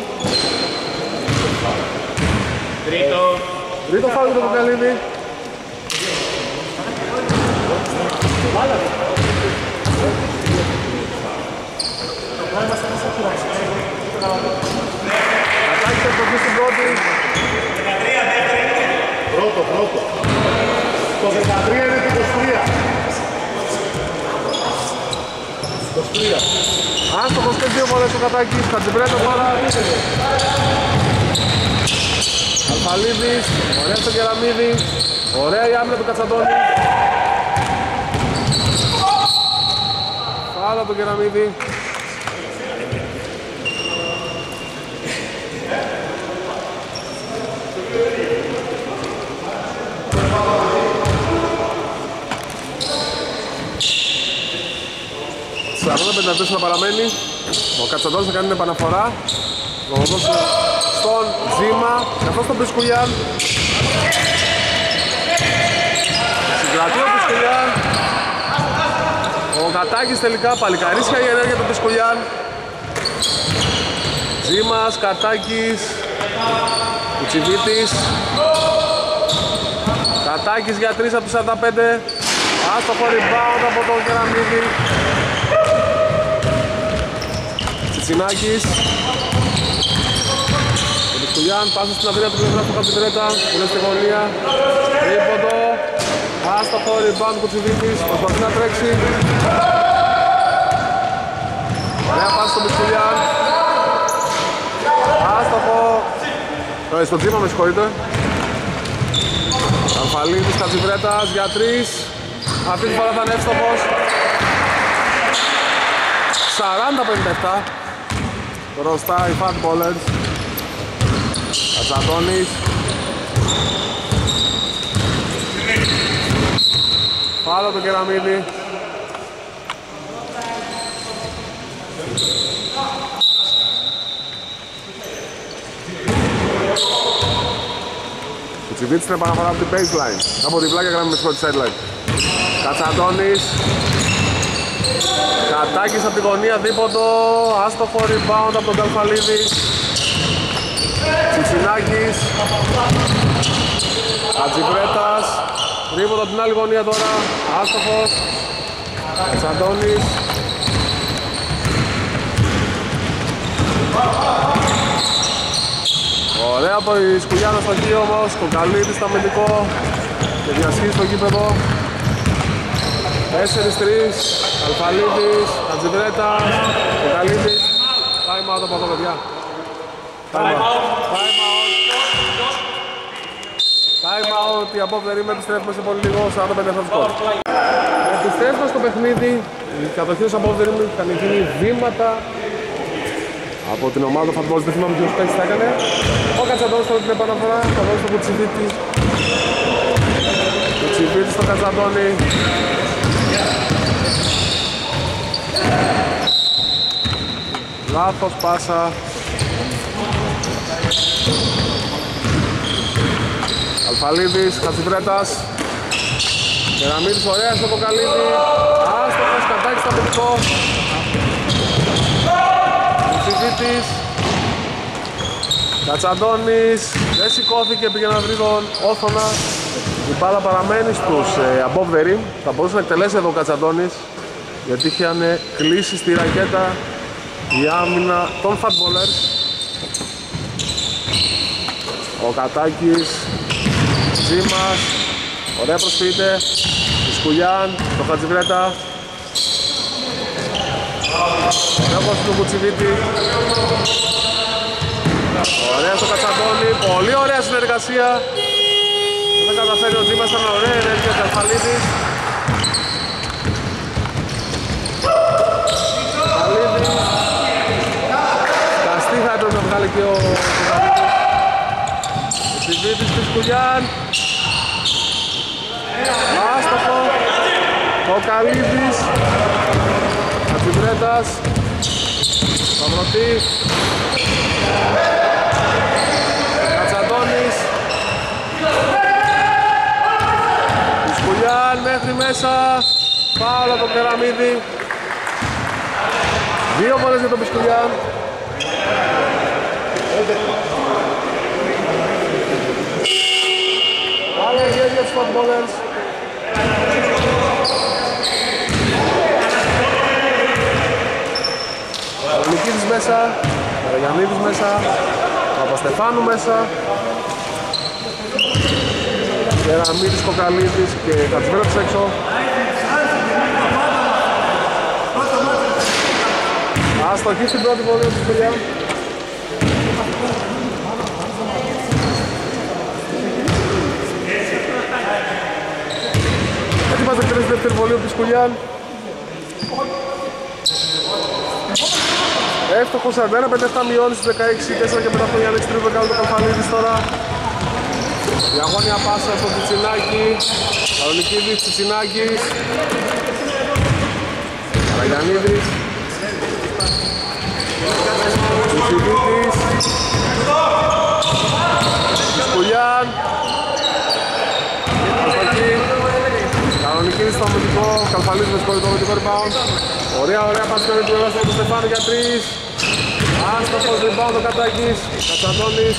Τρίτο φάουλ από το Κοκαλίδη. Κατάκης εκτροφή στην πρώτη. Πρώτο. Το 13 είναι το 23. Άστοχος και 2 βολές ο Κατάκης. Χατζιμπρέτο τώρα. Αλφαλίδης. Ωραία στο Κεραμίδη. Ωραία η άμυνα του Κατσαντώνη. Φάουλ από τον Κεραμίδη. Να παραμένει. Ο Κατσαντώνης θα κάνει την επαναφορά. Θα δώσει στον Τζίμα. Καθώς τον Πισκουλιάν. Συγκρατεί ο Πισκουλιάν. Ο Κατάκης τελικά παλικαρίσια η ενέργεια του Πισκουλιάν. Τζίμας, Κατάκης. Κουτσιβίτης. Κατάκης για 3 από τους 45. Άστοχο rebound από τον Κεραμίδη. Τσινάκης. Ο Πισκουλιάν πάσα στην αδρία του πλευρά του Καπιτρέτα. Που είναι στη γωνία. Τρίποντο. Άστοχο rebound Κουτσιβίτης. Προσπαθεί να τρέξει. Ωραία πάσα στον Πισκουλιάν. Άστοχο. Στον Τζίμα με συγχωρείτε. Αμφαλίδης Καπιτρέτας για 3. Αυτή τη φορά θα είναι εύστοχος. 40-57. Μπροστά οι Fat Ballers. Κατσαντώνης. Φάουλ το Κεραμίδη. Ο Τσιβίτης είναι παραφορά από την baseline. Από την πλάκια γραμμή με την sideline. Κατσαντώνης. Κατάκης από τη γωνία δίποντο, άστοχο rebound από τον Καλφαλίδη. Τσιτσινάκης. Ατζιβρέτας. Δίποντο από την άλλη γωνία τώρα, άστοχος. Κατσαντώνης. Ωραία από η Σκουλιάνα στο χείο όμως, Κοκαλίδης στο αμυντικό και διασχίζει στο γήπεδο. 4-3, Αλφαλίδης, Ατζιβρέτας, Κοκαλίδης. Time out από εδώ παιδιά. Time out, η απόφερη με επιστρέφουμε σε πολύ λίγο, 45 λεπτά σκορ. Επιστρέφουμε στο παιχνίδι, η κατοχή της απόφερη είχαν γίνει βήματα από την ομάδα του Fatballs, δεν θυμάμαι ποιος παίκτης τα έκανε. Ο Κατσαντώνης τώρα την επαναφορά, θα δώσει στο Κουτσιβίτη. Κουτσιβίτη στο Κατσαντώνη. Λάθος πάσα. Αλφαλίδης, Χατζιβρέτας. Κεραμίδης, ωραία στο Κοκαλίδη. Άστοχος, κατάκι στο αμυντικό. Κουτσιβίτης. Κατσαντώνης. Δεν σηκώθηκε, πήγε να βρει τον Όθωνα. Η μπάλα παραμένει στους above the rim. Θα μπορούσε να εκτελέσει εδώ ο Κατσαντώνης, γιατί είχαν κλείσει στη ρακέτα η άμυνα των Fatballers. Ο Κατάκης, Τζίμας, ωραία προσποιείται, Ισκουλιάν, το Χατζιβρέτα. Έχω στο Κουτσιβίτη. Ωραία στο Κατσαντώνη, πολύ ωραία συνεργασία. Δεν καταφέρει ο Τζίμας, ήταν ωραία ενέργεια ο Καλφαλίδης. Καλφαλίδης. Τα στίχα έπρεπε να βγάλει και ο Καλφαλίδης. Ο Τσιβίτης της Κουλιάν. Άστοχο. Ο Καλίδης. Κατσιβρέτας. Σταυρωτή. Κατσαντώνης. Ισκουλιάν μέχρι μέσα. Φάουλ από το Κεραμίδη. Δύο φορές για τον Πισκουλιάν. Άλλα γέλια τους Fatballers. Ο Νικίδης μέσα, ο Ραγιαννίδης μέσα, ο Παπαστεφάνου μέσα, Κεραμίδης, Κοκαλίδης και Χατζιβρέτας έξω. Αστοχή στην πρώτη βολή του Πισκουλιάν. Ετοιμάζεται εκτελέσει δεύτερη βολή του Πισκουλιάν. Εύστοχο 41-57 μειώνει στους 16-4 και μετά από τον Γιάννη Τρίβο κάνει το Καλφαλίδης τώρα. Διαγώνια πάσα στο Τσιτσινάκη. Καρολικίδης, Τσιτσινάκης. Καραγιαννίδης. Κουτσιβίτης. Ισκουλιάν. Αστοχή. Καρολικίδης στο αμυντικό. Καλφαλίδης με σκορικό με το rebound. Ωραία πασιόνι του Ελλάς από τον Στεφάνο για 3. Άστοχος rebound ο Κατάκης. Κατσαντώνης.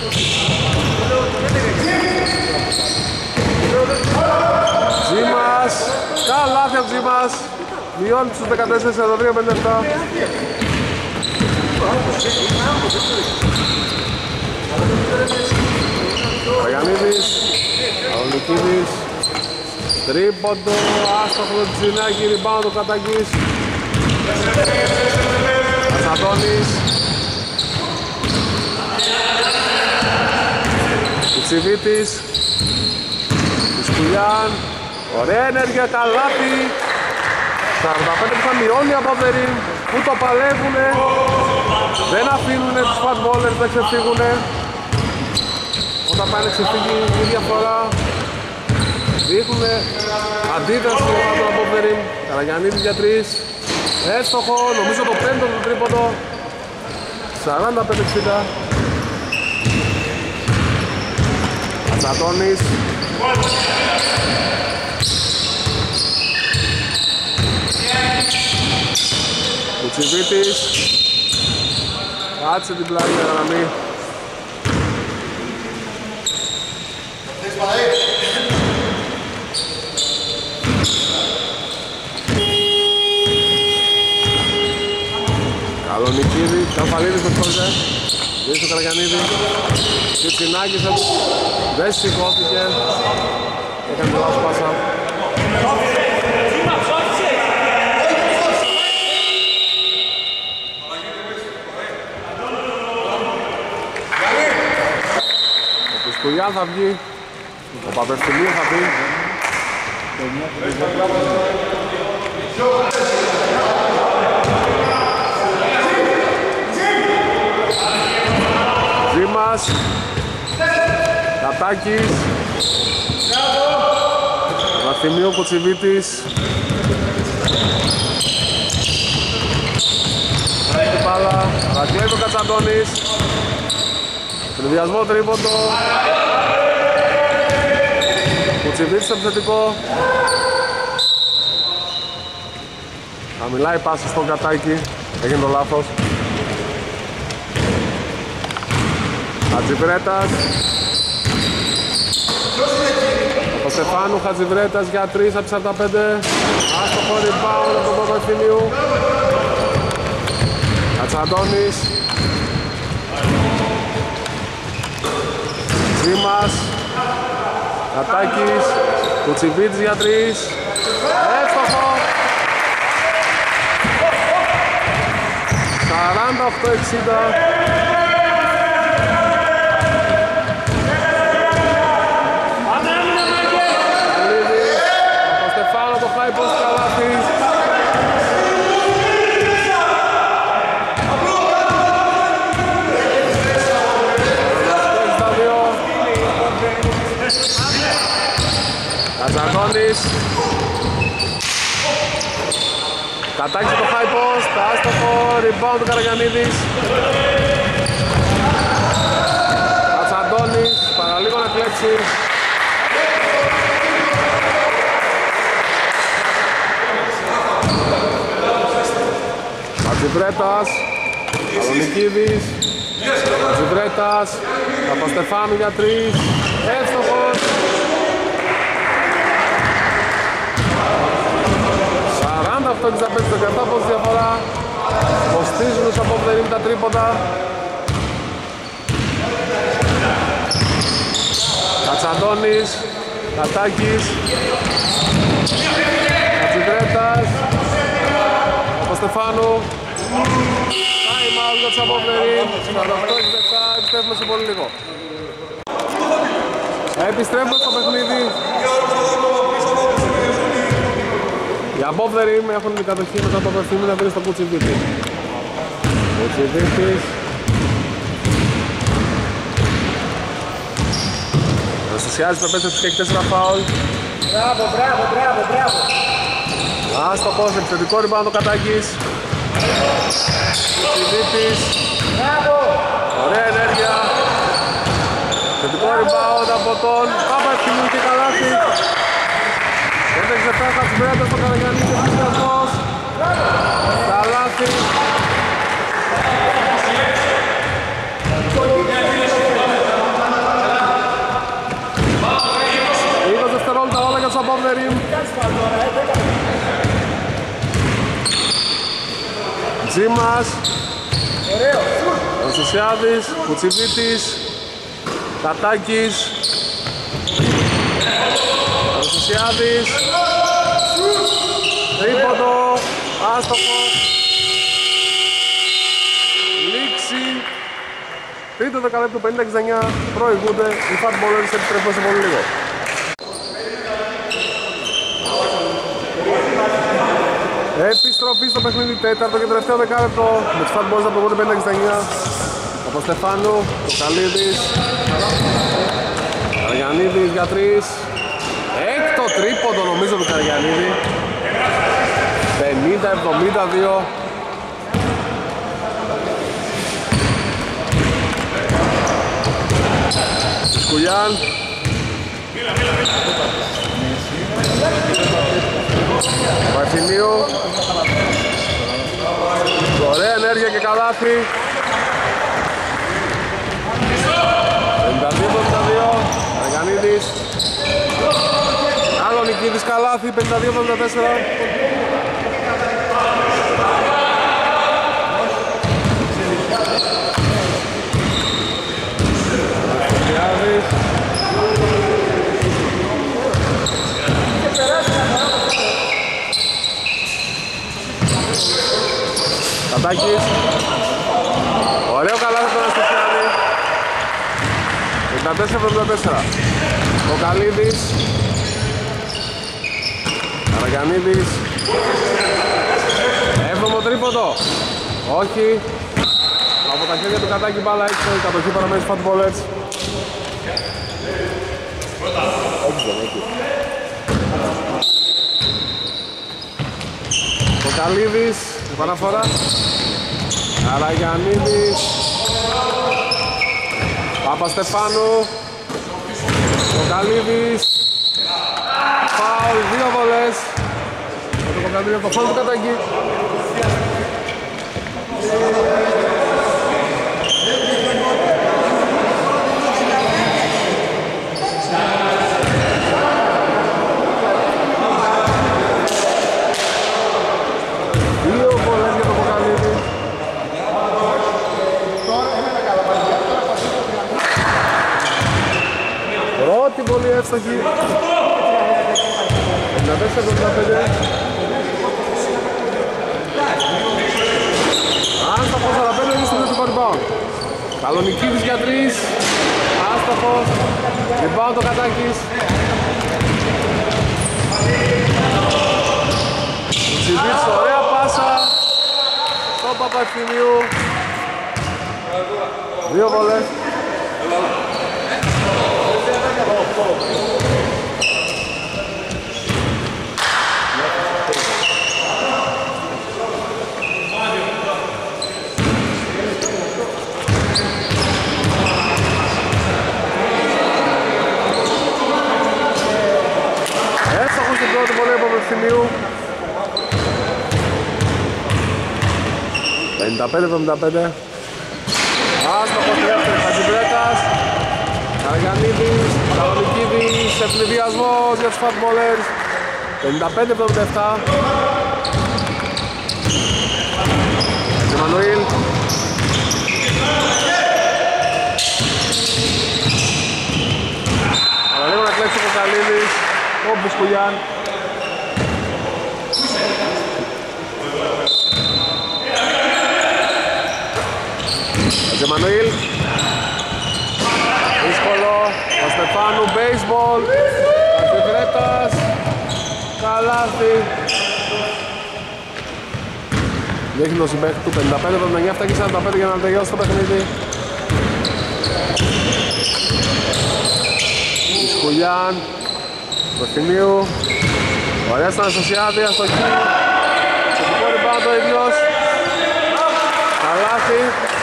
Τζίμας. Καλάθι από Τζίμας. Μειώνει στους 14-43-57. Ραγανίδης. Αολικίδης. Τρίποντο. Άστοχο το Τζινάκη. Rebound ο Κατάκης. Κατσαντώνης. Κουτσιβίτης. Ισκουλιάν. Ωραία ενέργεια, καλάθι. 45 που θα μειώνει από Αβερή, που το παλεύουνε. Δεν αφήνουνε τους Fatballers να ξεφύγουνε. Όταν πάνε ξεφύγει η διαφορά, δείχνουνε αντίδραση στην ομάδα του Αβερή. Καραγιαννίδης για 3. Εύστοχο, νομίζω το πέμπτο του τρίποντο. 45-60. Κατσαντώνης. Κουτσιβίτης. Κάτσε την πλάτη για να μην. Καλονικίδη, Καμπαλίδης με σκόρια. Δίνει στο Καραγιαννίδη. Τσιτσινάκης δεν σηκώθηκε. Έκανε τη λάθος πάσα. Ο Πισκουλιάν θα βγει. Ο Παπευθυμίου θα βγει. Τζίμας, Κατάκης, Μαθημίου, Κουτσιβίτης. Έχει μπάλα, ανακλέβει ο Κατσαντώνης. Συνδυασμό τρίποντο. Κουτσιβίτης στο επιθετικό. Χαμηλά η πάση στον Κατάκη. Έγινε το λάθος. Χατζιβρέτας. Ο Στεφάνου Χατζιβρέτας για 3 από 45. Άστοχο rebound από τον Παπαθηνίου. Κατσαντώνης. Ζήμας. Κατάκης. Κουτσιβίτης για 3. Εύστοχο. 48-60. Το high post καλάθι. Κατσαντώνης. Κατάκης το high post, άστοχο, rebound του Καραγιαννίδης. Κατσαντώνης, παραλίγο να κλέψει. Χατζιβρέτας, Αλονικίδης, Χατζιβρέτας, Παπαστεφάνου για 3, εύστοχος. 48-65 από τη διαφορά, κοστίζουν τους απόφεροι με τα τρίποντα. Κατσαντώνης, Κατάκης, Χατζιβρέτας, Στεφάνου. Time out για τους απόφεροι. 48-67, επιστρέφουμε σε πολύ λίγο. Επιστρέφουμε στο παιχνίδι. Οι απόφεροι έχουν την κατοχή μετά από παιχνίδι να βρει στο Κουτσιβίτη. Κουτσιβίτης. Ενθουσιάζει το επέστρεψη και έχει 4 φάουλ. Μπράβο. Άστοχος, επιθετικό rebound ο Κατάκης. Κουτσιβίτης. Ωραία ενέργεια. Επιθετικό rebound από τον Παπαθηνίου και καλάθι. Έτρεξε πέρα Χατζιβρέτας στο Καραγιαννί και πλησιασμός. Καλάθι. 20 δευτερόλεπτα όλα για τους απόφεροι. Τζίμας, Ανσουσιάδης, Κουτσιβίτης, Κατάκης, Ανσουσιάδης, τρίποντο, άστοχο, λήξη, τρίτο δεκαλέπτο 50-69, προηγούνται οι Fat Ballers, επιστρέφουμε σε πολύ λίγο. Επιστροφή στο παιχνίδι, τέταρτο και τελευταίο δεκάλεπτο με τους Fat Boys να προηγούνται 50-69 από Στεφάνου, το Καλίδης, Καραγιαννίδης για 3, έκτο τρίποντο νομίζω του Καραγιαννίδη, 50-72. Σκουλιάν, Βαρθινίου, ωραία ενέργεια και καλάθι. 52-72, Καραγιαννίδης, άλλο Νικίδης καλάθι, 52-74. Κατάκης, ωραίο καλάθι τον Αστοσιάδη, 54-74. Ο Καλίδης, Καραγιαννίδης, έβδομο τρίποντο, όχι, Από τα χέρια του Κατάκη μπάλα έξω, η κατοχή παραμένει στους Fatballers. Κοκαλίδης, επαναφορά. Καραγιαννίδης. Παπαστεφάνου. Κοκαλίδης. Φάουλ, 2 βολές. Το Κοκαλίδη από το φάουλ του Κατάκη. Πρώτη βολή εύστοχη. 54-75. Άστοχος, αλλά παίρνει στο δεύτερο rebound. Καλονικίδης για 3. Άστοχος. Rebound ο Κατάκης. Τσιβίτς, ωραία πάσα. Στον Παπαευθυμίου. 2 βολές. Εύστοχος στην πρώτη βολή από Παπαευθυμίου. 55-75. Άστοχος στη δεύτερη, Χατζιμπρέτας. Καραγιαννίδης, Καλονικίδης, ευνηδιασμός για τους Fatballers. 55-77. Εμμανουήλ. Αλλά λίγο να κλέψει ο Κοκαλίδης, ο Μπουσκουλιάν. Εμμανουήλ. Δύσκολο, ο Στεφάνου, baseball, Κατσιβρέτας, καλάθι. Δείχνει το συμπαίχτη του 55-79, αυτά και 45 για να τελειώσει το παιχνίδι. Σκουλιάν, Κωστινίου, ωραία στον Αναστασιάδη, αστοχή. Σωτικό rebound ο ίδιος, καλάθι.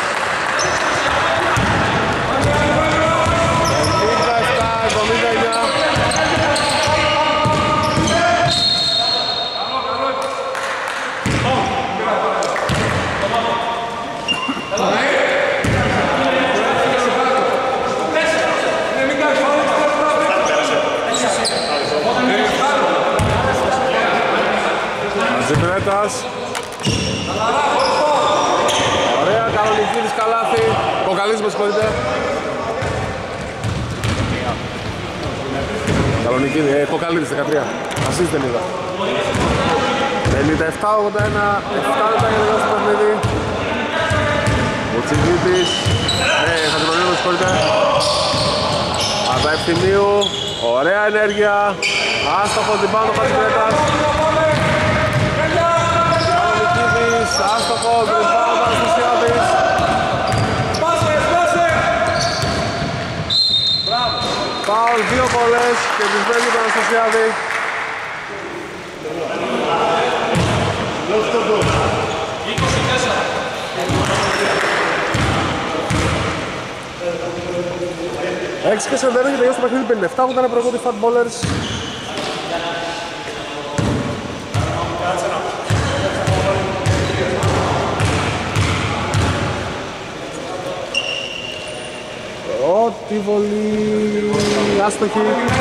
Ζιμπρέτας. Ωραία, Καλονικίδης καλάθι. Κοκαλίδης με συγχωρείτε. Καλονικίδης, Κοκαλίδης 13. Ασίστ δεν είδα. 57-81, 7 λεπτά για τελειώσει το παιχνίδι. Ο Τσιγκίτης, Χατζημανίου με συγχωρείτε. Παπαευθυμίου, ωραία ενέργεια. Άστοχο την πάνω Χατζιμπρέτας. Άστοχος, rebound ο Αναστασιάδης. Φάουλ, 2 βολές και τους μπαίνει τον Αναστασιάδη. Έξι και 41 και τελειώσει το παιχνίδι 57, που ήταν προηγούμενοι Fatballers. Πρώτη βολή, άστοχη.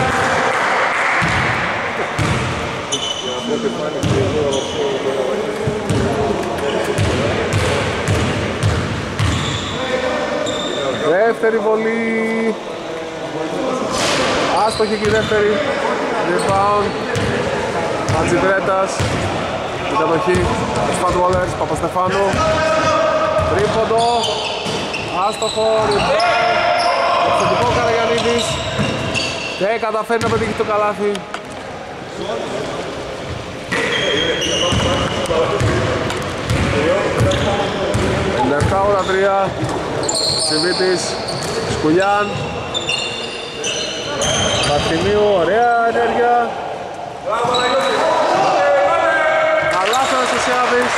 Δεύτερη βολή, άστοχη και η δεύτερη. Rebound, Χατζιβρέτας, η κατοχή, τους Fatballers, Παπαστεφάνου. Τρίποντο, άστοχο, rebound. Εξωτικό Καραγιαννίδης και καταφέρει να πετύχει το καλάθι. 57-83. Σιβίτης, Σκουλιάν. Παθηνίου, ωραία ενέργεια. Καλάθρας ο Σιάδης.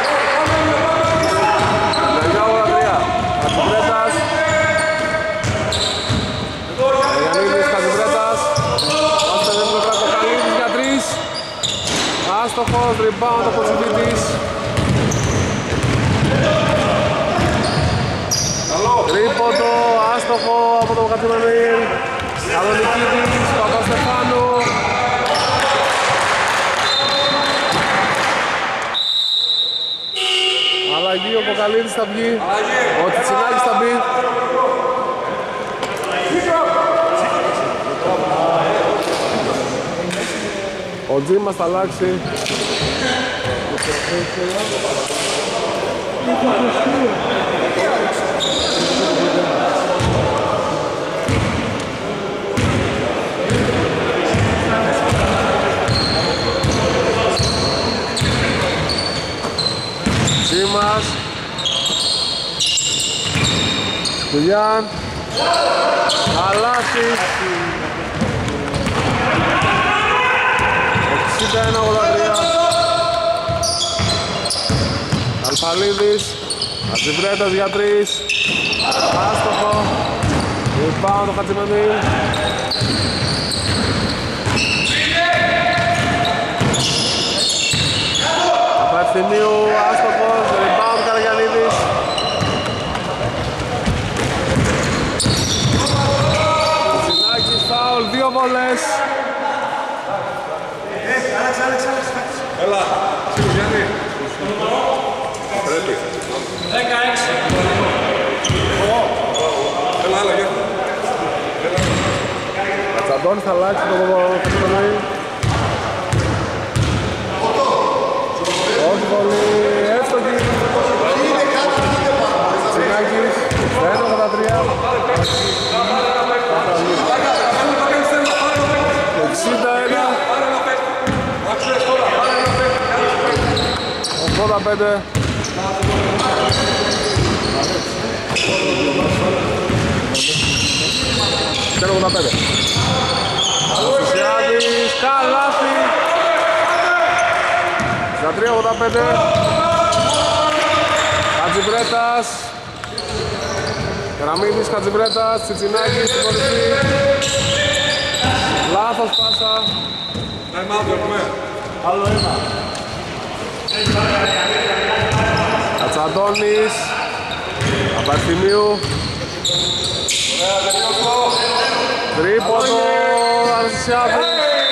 59-83. Κατσιμπρέτας. Γιαννίδης, Κατσιμπρέτας. Πάστε δεν το κράτο Καλίδης για 3. Άστοχος, rebound από Σιβίτης. Τρίποντο, άστοχο από τον Κατσιμανίλ. Καλονικίδης, Παπαστεφάνου. Αλλαγή, ο Κοκαλίδης θα βγει. Ο Τσιτσινάκης θα μπει. Ο Τζίμας θα αλλάξει. Τζίμας. Σκουλιάν. Αλάση. 61-83. Αλφαλίδης. Ατζιβρέτας για 3. Άστοχο. Rebound το Χατζημανίλ. Απευθυνίου, άστοχος. Rebound Καραγιαννίδης. Συνάκης, φάουλ, 2 βολές. Έλα, σίγουρα Γιάννη. Πρέπει. 16. Έλα, έλα, Γιάννη. Κατσαντώνης θα αλλάξει το Κατσαντώνη. Όχι πολύ εύστοχη. Τσινάκης, 1-83. 61. 85. Τέλος 85. Σιάδης, καλάθι. 63-85. Χατζιμπρέτας. Καραμίδης, Χατζιμπρέτας, Τσιτσινάκης στην κορυφή. Λάθος πάσα. Time out, έχουμε. Άλλο ένα. Κατσαντώνης. Απαρθυμίου. Τρίποντο. Αρσιάδης.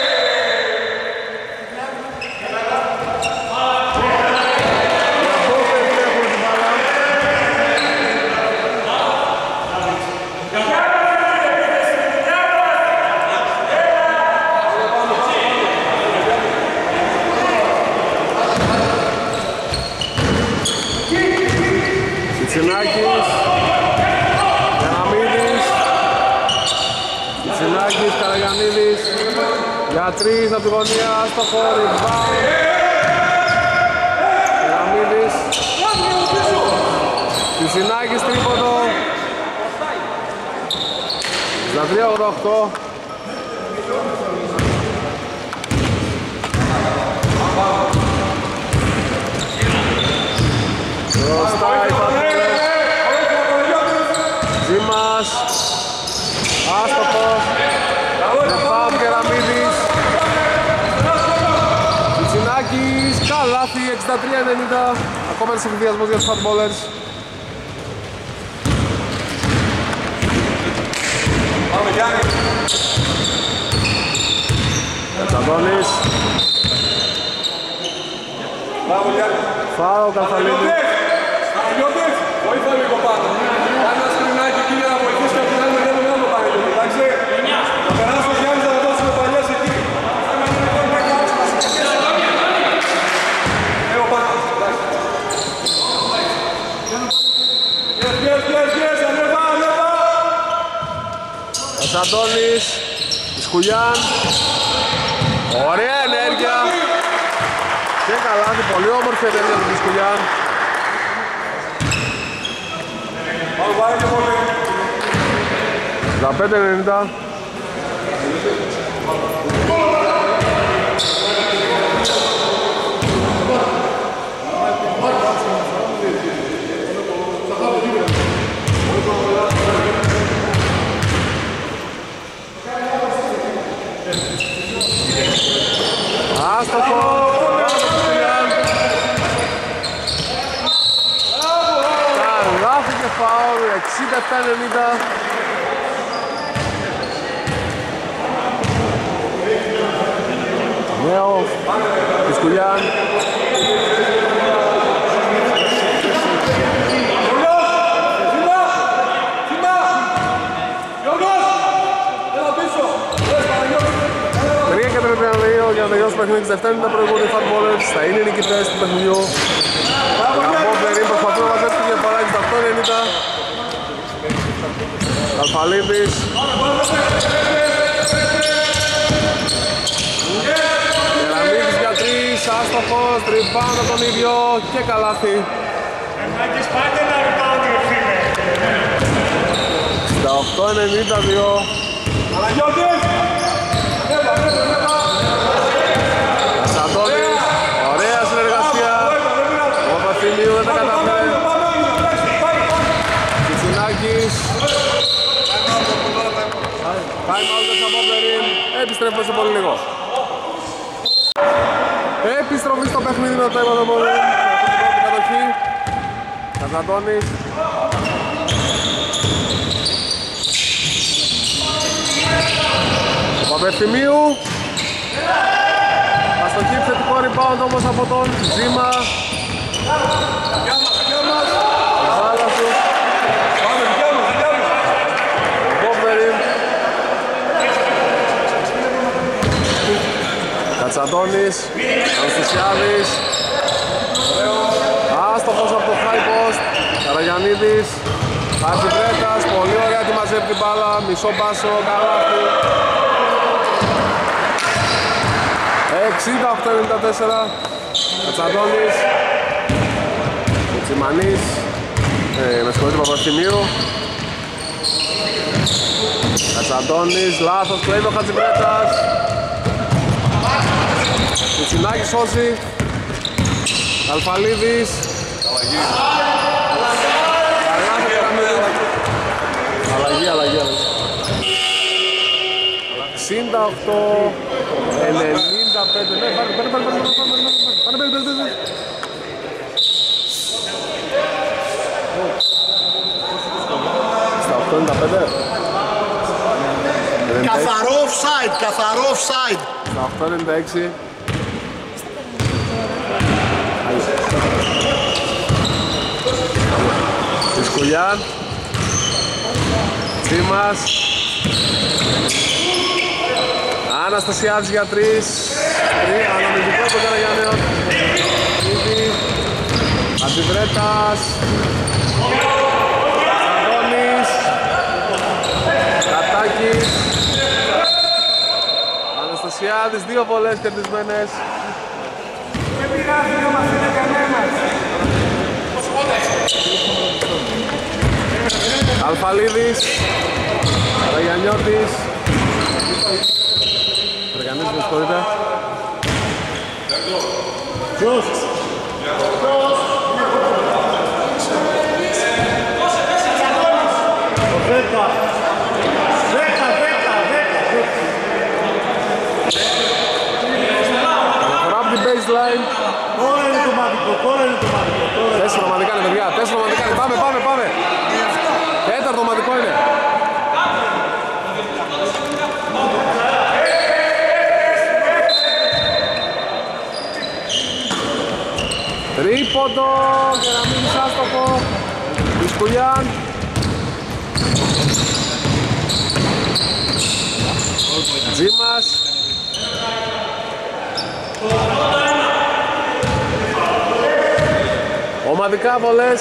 Τσινάκης, Καραμίδης, Τσινάκης, Καραγιαννίδης, για 3 από τη γωνία, άστοχο, rebound, Καραμίδης, Τσινάκης, τρίποντο, 63-88. Μπροστά η Πατρέλες. Τζίμας. Άστοχος. Ρεπάμ Κεραμίδης. Τσινάκης. Καλάθι 63-90. Ακόμα ένας συνδυασμός για τους Fatballers. Πάμε Γιάννη. Κατσαντώνης. Μπράβο Γιάννη. Φάω Καθαλίδη. Παναγιώτης, βοήθα λίγο πάνω. Κάνε ένα σκρινάκι εκεί για να βοηθήσει και από την άλλη μεριά τον άλλο Παναγιώτη, εντάξει. Θα περάσει ο Γιάννης να δώσουμε παλιές εκεί. Λίγο πάνω, εντάξει. Yes, ανέβα, ανέβα. Κατσαντώνης. Σκουλιάν. Ωραία ενέργεια. Και καλάθι, πολύ όμορφη ενέργεια του Σκουλιάν. Πάρε και πολύ. 15-90. Άστοχο. Καλάθι και φάουλ, 67-90. Νέο Πισκουλιάν. Για να τελειώσει το παιχνίδι της Δευτέρης τα προηγούμενοι Fatballers θα είναι οι νικητές του παιχνιδιού. Γαμπόπλεριν προσπαθούν να μαζέψουν τη διαφορά 68-90. Αλφαλίδης. Γεραμίδης για 3, άστοχος, τριμπάουντ από τον ίδιο και καλάθι. 68-92. Κασαντώνης, ωραία συνεργασία. Ο Παπαθημίου δεν τα καταφέρει. Κιτσινάκης. Time out για Γαμπόπλεριν. Επιστρέφουμε σε πολύ λίγο. Επιστροφή στο παιχνίδι με το Γαμπόπλεριν. Αυτή την πρώτη κατοχή. Κασαντώνης. Ο Παπαθημίου. Αστοχή, θετικό rebound όμως από τον Τζίμα. Γάλασος. Γαμπόπλεριν. Κατσαντώνης. Αναστησιάδης. Άστοχος από το high post. Καραγιαννίδης. Χατζιβρέτας. Πολύ ωραία τη μαζεύει την μπάλα. Μισό μπάσο. Καλάθι. 68-94. Κατσαντώνης. Τσιμανής. Με συγχωρείτε Παπαθημίου. Κατσαντώνης. Λάθος πλέει το Χατζιβρέτας. Κουτσινάκης σώζει. Αλφαλίδης. Αλλαγή. 68-95. Ναι, πάνε. Στα 8-95. Καθαρό offside. Στα 8-96. Πισκουλιάν. Τσίμας. Αναστασιάδης για 3. Αναμυντικό από τον Καραγιάννεο. Ήδη. Αντιβρέτας. Αντώνης. Κατάκης. Αναστασιάδης, 2 βολές κερδισμένες. Δεν πειράζει να μας είναι κανένας. Αλφαλίδης. Καραγιαννιώτης. Καραγιαννίδης, με συγχωρείτε. Ποιος? Το 10. Αναφορά από την baseline. Τώρα είναι το μαδικό. 4 ομαδικά είναι παιδιά, 4 ομαδικά είναι. Πάμε. Τέταρτο ομαδικό είναι. Τρίποντο, Γεραμίδης άστοχο. Πισκουλιάν. Τζίμας. Ομαδικά βολές.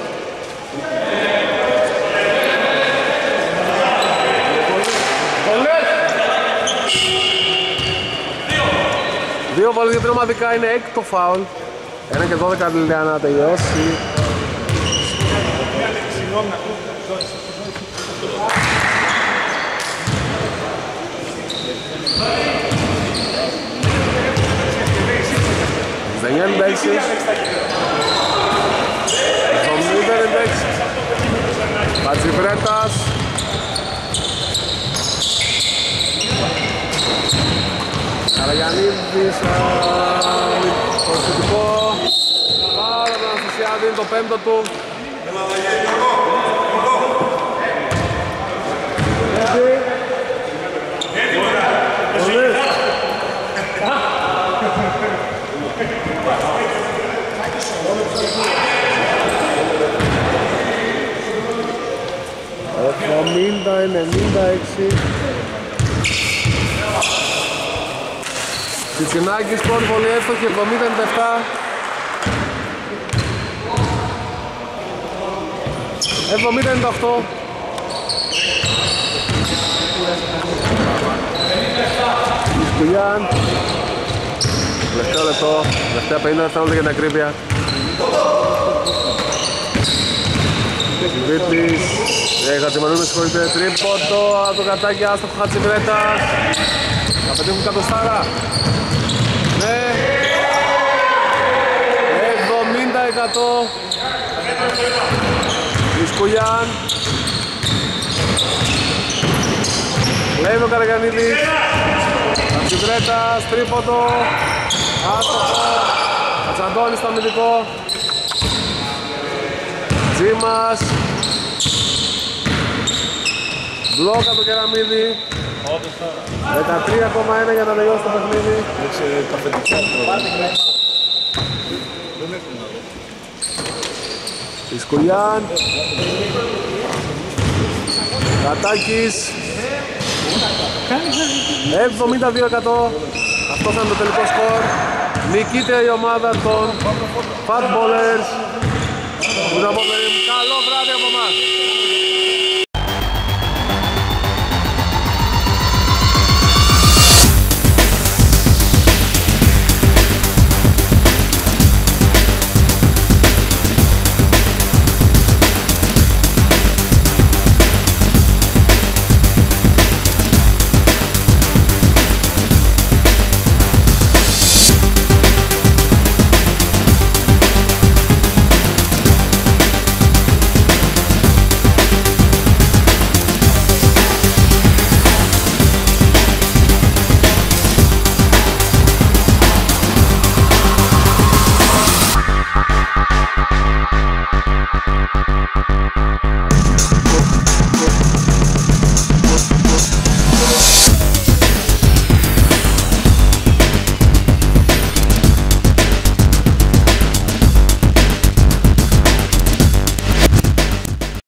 Δύο βολές για την ομαδικά είναι έκτο φάουλ. 1 και 12 για να τελειώσει. Πατσιβρέτας. Καραγιαννίδης, προσθετικό. Πάρα τον Αναστασιάδη, είναι το πέμπτο του. Εβδομήντα, 96. Τσιτσινάκης, πρώτη βολή εύστοχη, 70-97. 70-98. Ισκουλιάν. Τελευταίο λεπτό, τελευταία 50 δευτερόλεπτα για την ακρίβεια. Βίτης, Χατσιμανού με συγχωρείτε, τρίποντο από το κατάκι, άστοχο Χατσιμρέτας. Θα πετύχουν κατοστάρα. Ναι. 70-100. Ισκουλιάν. Λέει ο Καραγιαννίδης. Χατσιμρέτας, τρίποντο. Άστοχο. Χατσαντώνης στο αμυντικό. Τζίμας. Μπλόκα το Κεραμίδη. 13,1 για να τελειώσει το παιχνίδι. Ισκουλιάν. Κατάκης. 72%. Αυτό ήταν το τελικό σκορ. Νικείται η ομάδα των Fat Ballers. Καλό βράδυ από εμάς.